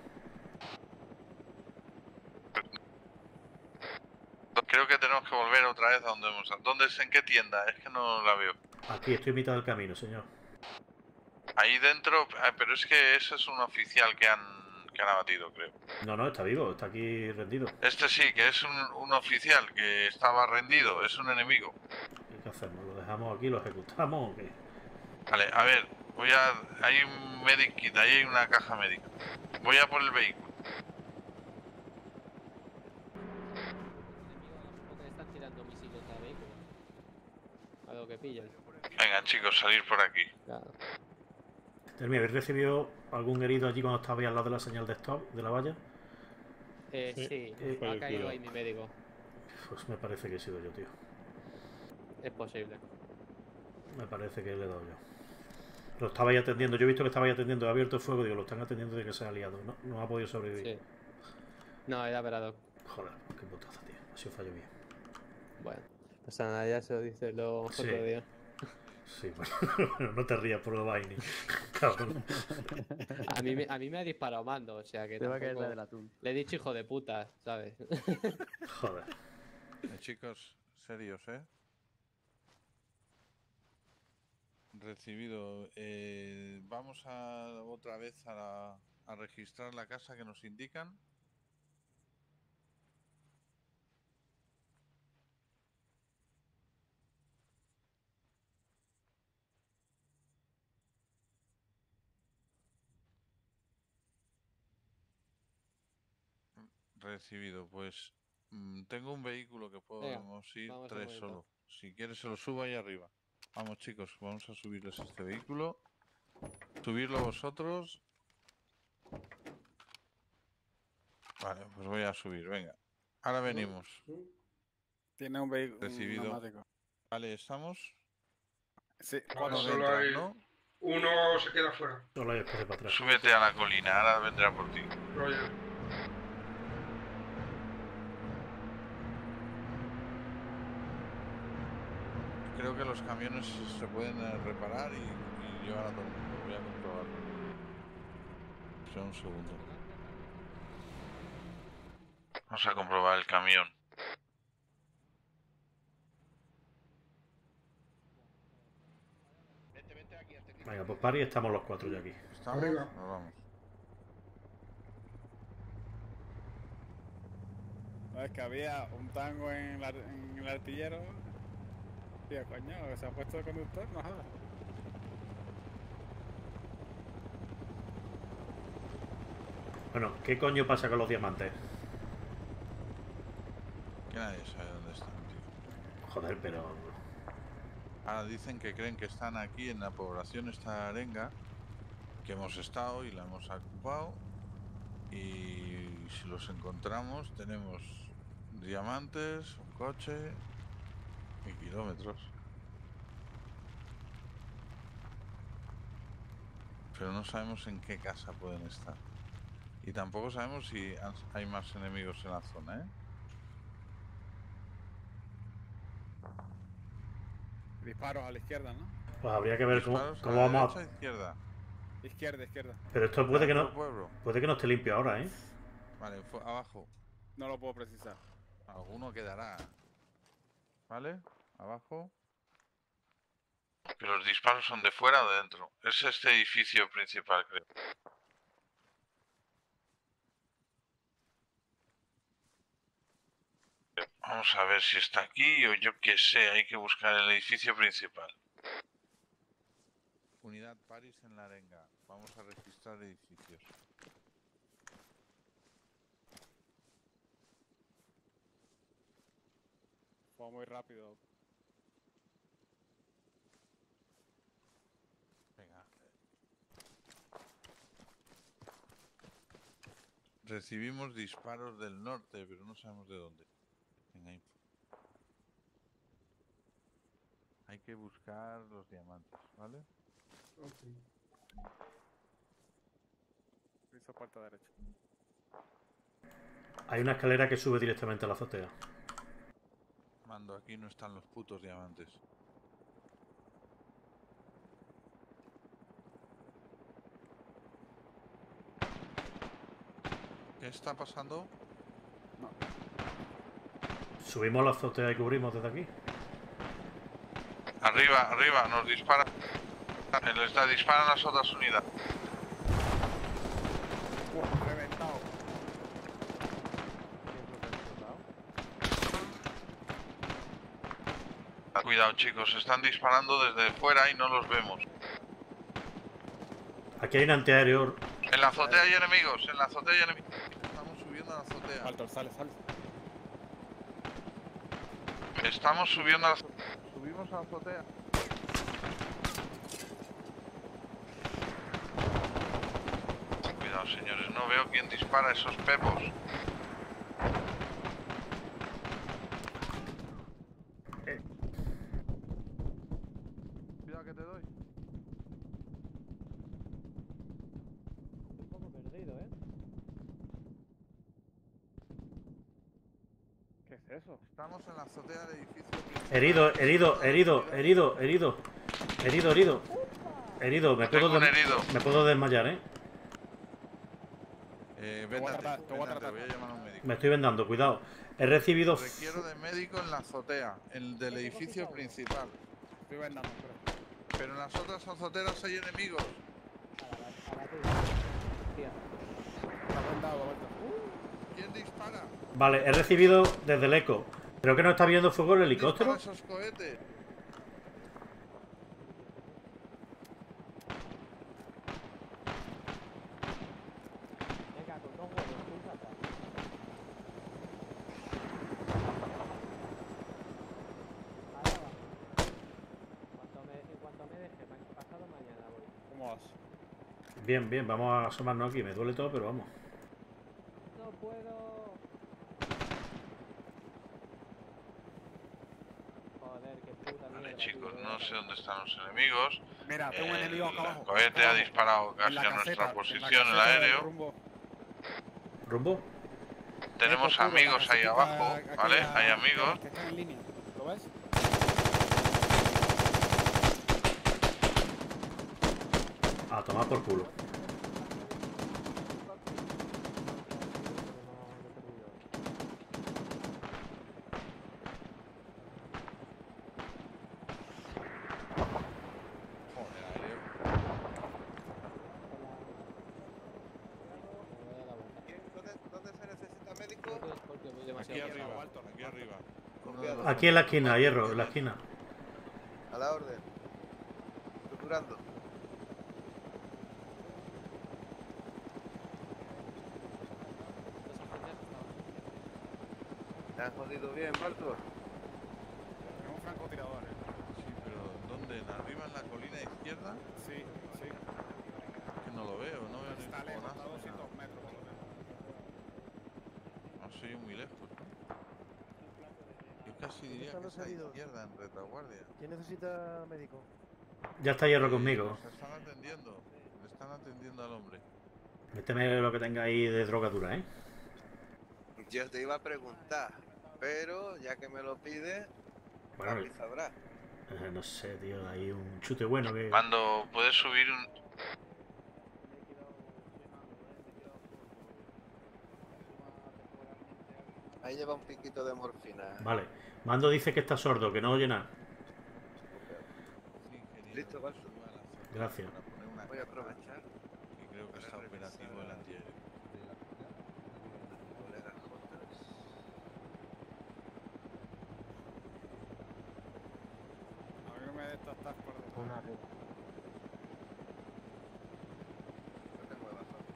Creo que tenemos que volver otra vez a donde hemos... ¿Dónde es? ¿En qué tienda? Es que no la veo. Aquí, estoy en mitad del camino, señor. Ahí dentro... pero es que ese es un oficial que han abatido, creo. No, no, está vivo, está aquí rendido. Este sí, que es un oficial que estaba rendido, es un enemigo. ¿Qué hacemos? ¿Lo dejamos aquí, lo ejecutamos o qué? Vale, a ver, voy a... Hay un medic kit, ahí hay una caja médica. Voy a por el vehículo. Porque están tirando misiles a vehículos. A lo que pillan. Venga, chicos, salir por aquí. Claro. Termi, ¿habéis recibido algún herido allí cuando estabais al lado de la señal de stop de la valla? Sí, ha caído ahí mi médico. Pues me parece que he sido yo, tío. Es posible. Me parece que le he dado yo. Lo estabais atendiendo, yo he visto que estabais atendiendo, he abierto el fuego, digo, lo están atendiendo de que se ha liado. No, no ha podido sobrevivir. Sí. No, era Verador. Joder, qué putazo, tío. Ha sido fallo mío. Bueno, pues nada, ya se lo dice luego Sí. otro día. Sí, bueno, no te rías por lo vaini. Cabrón. A mí me ha disparado mando, o sea que Te va a caer tampoco... la del atún. Le he dicho hijo de puta, ¿sabes? Joder. Chicos, serios, ¿eh? Recibido. Vamos otra vez a registrar la casa que nos indican. Recibido, pues tengo un vehículo que podemos ir vamos un 3 momento. solo. Si quieres se lo subo ahí arriba. Vamos chicos, vamos a subirles este vehículo. Subirlo vosotros. Vale, pues voy a subir, venga. Ahora venimos. Tiene un vehículo Recibido. neumático. Vale, ¿estamos? Sí, Ahora No solo entran, hay... ¿no? Uno se queda fuera. Solo hay espacio para atrás. Súbete a la colina, ahora vendrá por ti. Roger. Creo que los camiones se pueden reparar y llevar a todo el mundo. Voy a comprobarlo. Espera un segundo. Vamos a comprobar el camión. Venga, pues pari, estamos los 4 ya aquí. ¿Estamos? Arriba. Nos vamos. No, es que había un tango en el artillero. Tío, coño, que se ha puesto de conductor, no jodas. Bueno, ¿qué coño pasa con los diamantes? Que nadie sabe dónde están, tío. Joder, pero... Ahora dicen que creen que están aquí en la población esta arenga, que hemos estado y la hemos ocupado. Y si los encontramos, tenemos diamantes, un coche y kilómetros. Pero no sabemos en qué casa pueden estar. Y tampoco sabemos si hay más enemigos en la zona, ¿eh? Disparos a la izquierda, ¿no? Pues habría que ver cómo Disparos a la vamos derecha, izquierda. Izquierda, izquierda. Pero esto puede que no... Dentro del pueblo. Puede que no esté limpio ahora, ¿eh? Vale, abajo. No lo puedo precisar. Alguno quedará. ¿Vale? Abajo. Que los disparos son de fuera o de dentro. Es este edificio principal, creo. Vamos a ver si está aquí o yo qué sé. Hay que buscar el edificio principal. Unidad París en la arenga. Vamos a registrar edificios. Fue muy rápido. Venga. Recibimos disparos del norte, pero no sabemos de dónde. Venga, info. Hay que buscar los diamantes, ¿vale? Piso puerta derecha. Hay una escalera que sube directamente a la azotea. Mando, aquí no están los putos diamantes. ¿Qué está pasando? Subimos a la azotea y cubrimos desde aquí. Arriba, arriba, nos disparan. Les disparan las otras unidades. Reventado. Cuidado, chicos, están disparando desde fuera y no los vemos. Aquí hay un antiaéreo. En la azotea hay enemigos, en la azotea hay enemigos. Estamos subiendo a la azotea. Alto, sale, sale. Estamos subiendo a la... Subimos a la azotea. Cuidado, señores, no veo quién dispara esos pepos. Cuidado que te doy. Un poco perdido, ¿eh? ¿Qué es eso? Estamos en la azotea del edificio principal. Herido, herido, herido, herido, herido. Herido, herido. Herido, me Tengo puedo, un herido. me puedo desmayar, ¿eh? Véndate, te voy a llamar a un médico. Me estoy vendando, cuidado. He recibido... Requiero de médico en la azotea, el del edificio principal. Estoy vendando, pero en las otras azoteras hay enemigos. A la tuya. Tía. ¿Quién dispara? Vale, he recibido desde el eco. Creo que no está viendo fuego el helicóptero. Dispara esos cohetes. Venga, con dos huevos, pulsa atrás. Ahora va. En cuanto me deje, pasado mañana voy. ¿Cómo vas? Bien, bien, vamos a asomarnos aquí. Me duele todo, pero vamos. No puedo. Joder, qué puta mierda. Vale, chicos, no sé dónde están los enemigos. Mira, tengo un enemigo acá abajo. El cohete ha disparado casi a nuestra posición, el aéreo. ¿Rumbo? Tenemos amigos ahí abajo, ¿vale? Hay amigos. Que están en línea. ¿Lo ves? A tomar por culo. ¿Dónde se necesita médico? Aquí arriba, aquí arriba. Aquí en la esquina, Hierro, en la esquina. A la orden. Estructurando. ¿Te han jodido bien, Balto? tiradores. Sí, pero ¿dónde? ¿En arriba en la colina izquierda? Sí, sí. Que no lo veo, no veo Está ni lejos, fogonazo está a ni 200 nada. metros por lo menos. No soy yo muy lejos, ¿no? Yo casi diría están que los es a la heridos? izquierda, en retaguardia. ¿Quién necesita médico? Ya está Hierro conmigo. Nos están atendiendo. Le están atendiendo al hombre. Méteme lo que tenga ahí de drogadura, ¿eh? Yo te iba a preguntar, pero ya que me lo pide, Bueno, papi sabrá. no sé, tío, hay un chute bueno que... Mando, puedes subir un... Ahí lleva un piquito de morfina. Vale. Mando dice que está sordo, que no oye nada. Listo, Balto. Gracias. Voy a aprovechar. Y creo que está operativo el antiaéreo. Colegas Jotas. A mí no me de estas por detrás. Una arriba. No te muevas, papi.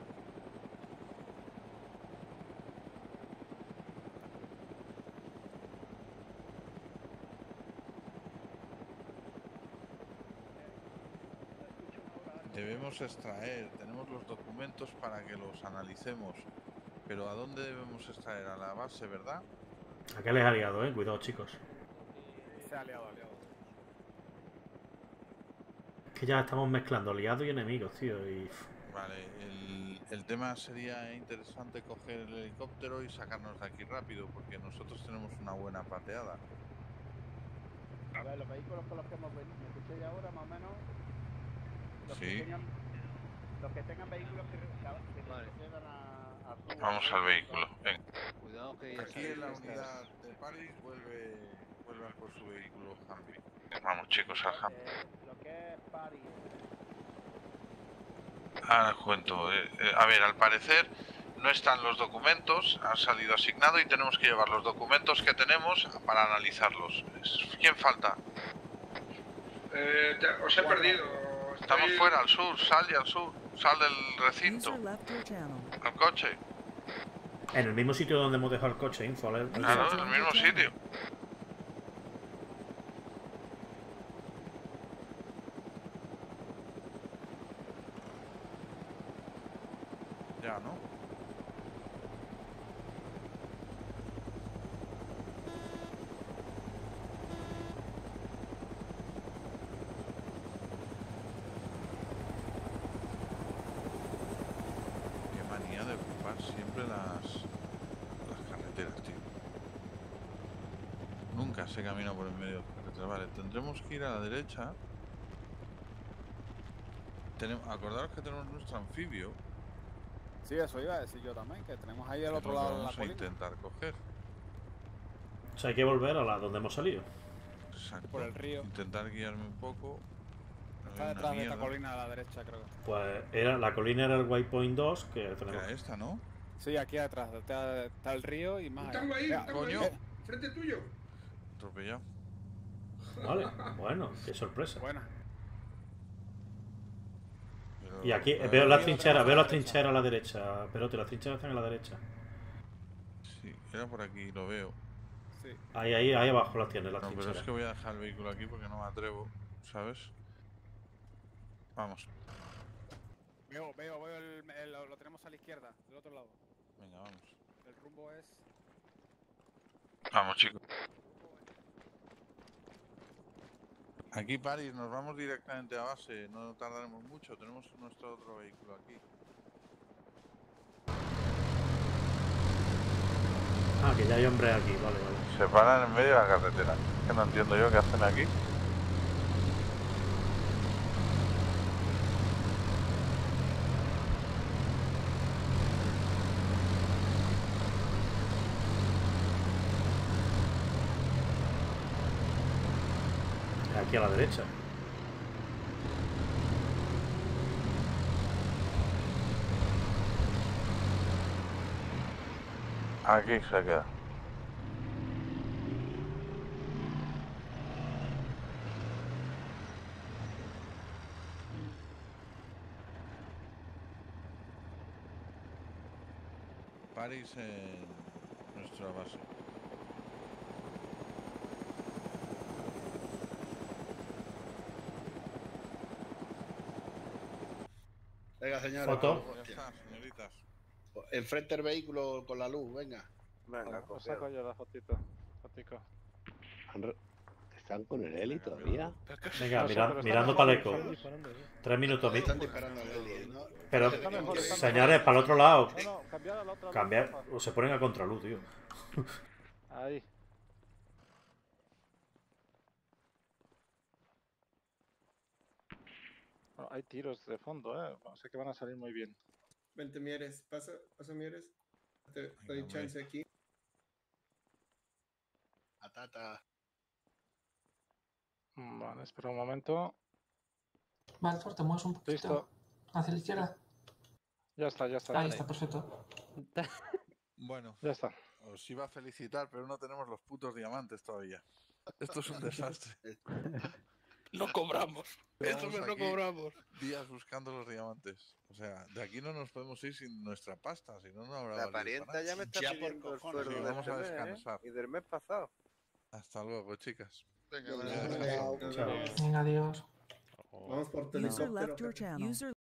Debemos extraer, tenemos los documentos para que los analicemos. Pero ¿a dónde debemos extraer? A la base, ¿verdad? Aquel es aliado, cuidado, chicos. Se ha aliado, aliado. Es que ya estamos mezclando aliados y enemigos, tío. Y... Vale, el tema sería interesante coger el helicóptero y sacarnos de aquí rápido, porque nosotros tenemos una buena pateada. A ver, los vehículos con los que hemos venido, ¿me escucháis ahora más o menos? Sí. Los que tengan vehículos que procedan a su... Vamos al vehículo, venga. Cuidado que ya Aquí en la unidad de París vuelve a por su vehículo Humvee. Vamos chicos, al Humvee. Lo que es París. Ahora cuento. A ver, al parecer no están los documentos, han salido asignados y tenemos que llevar los documentos que tenemos para analizarlos. ¿Quién falta? Os he perdido. Estamos fuera, al sur, sal y al sur. Sal del recinto. User left your channel. Al coche. En el mismo sitio donde hemos dejado el coche, info, ¿vale? Claro, en el mismo sitio. Ya, ¿no? Qué manía de ocupar siempre las carreteras, tío. Nunca se camina por el medio de las carreteras. Vale, tendremos que ir a la derecha. Acordaros que tenemos nuestro anfibio. Sí, eso iba a decir yo también, que tenemos ahí al que otro nos lado de la vamos a colina. intentar coger. O sea, hay que volver a la donde hemos salido. Exacto. Por el río. Intentar guiarme un poco. Está Hay una detrás de esta mierda. colina a la derecha, creo. Pues la colina era el Waypoint 2, que tenemos... Era esta, ¿no? Sí, aquí atrás. Está el río y más Un allá. tango ahí, Mira, un tango ahí. coño. Frente tuyo. Atropellado. Vale, bueno, qué sorpresa. Buena. Pero- Y aquí pero- veo las río trincheras, tenemos a veo la las trincheras a la derecha. Perote, las trincheras están a la derecha. Sí, era por aquí, lo veo. Sí. Ahí abajo las tienes, las No, pero trincheras. es que voy a dejar el vehículo aquí porque no me atrevo, ¿sabes? Vamos. Veo lo tenemos a la izquierda, del otro lado. Venga, vamos. El rumbo es... Vamos chicos. Aquí, París, nos vamos directamente a base. No tardaremos mucho. Tenemos nuestro otro vehículo aquí. Ah, que ya hay hombres aquí, vale, vale. Se paran en medio de la carretera. Que no entiendo yo qué hacen aquí. Aquí a la derecha. Aquí se queda. París en nuestra base. Venga, señores. Foto. Ya está, señoritas. Enfrente el vehículo con la luz, venga. Venga, Os saco yo la fotito. Fotico. ¿Están con el Heli todavía? Venga, No sé, pero mirando están para el mejor, eco. están disparando, 3 minutos. Están disparando al Heli, ¿no? Pero, Está mejor, está señores, mejor. para el otro lado. No, no, cambiar a la otra luz, Cambiar. porfa. O se ponen a contraluz, tío. Ahí. Bueno, hay tiros de fondo, sé que van a salir muy bien. Vente, Mieres. Pasa Mieres. Te doy chance aquí. Atata. Vale, espera un momento. Valtor, te mueves un poquito. Listo. Hacia la izquierda. Ya está, ya está. Ahí está, perfecto. Bueno, Ya está. os iba a felicitar, pero no tenemos los putos diamantes todavía. Esto es un desastre. No cobramos. Esto Llevamos no aquí cobramos. días buscando los diamantes. O sea, de aquí no nos podemos ir sin nuestra pasta, si no, no habrá La valido parienta para ya me está Ya por pidiendo el cojones. sueldo Sí, de vamos a este mes, descansar. y del mes pasado. Hasta luego, chicas. Venga, Voy a venga, descansar. venga. Chao. Venga, adiós. Vamos por User helicóptero. left your channel. User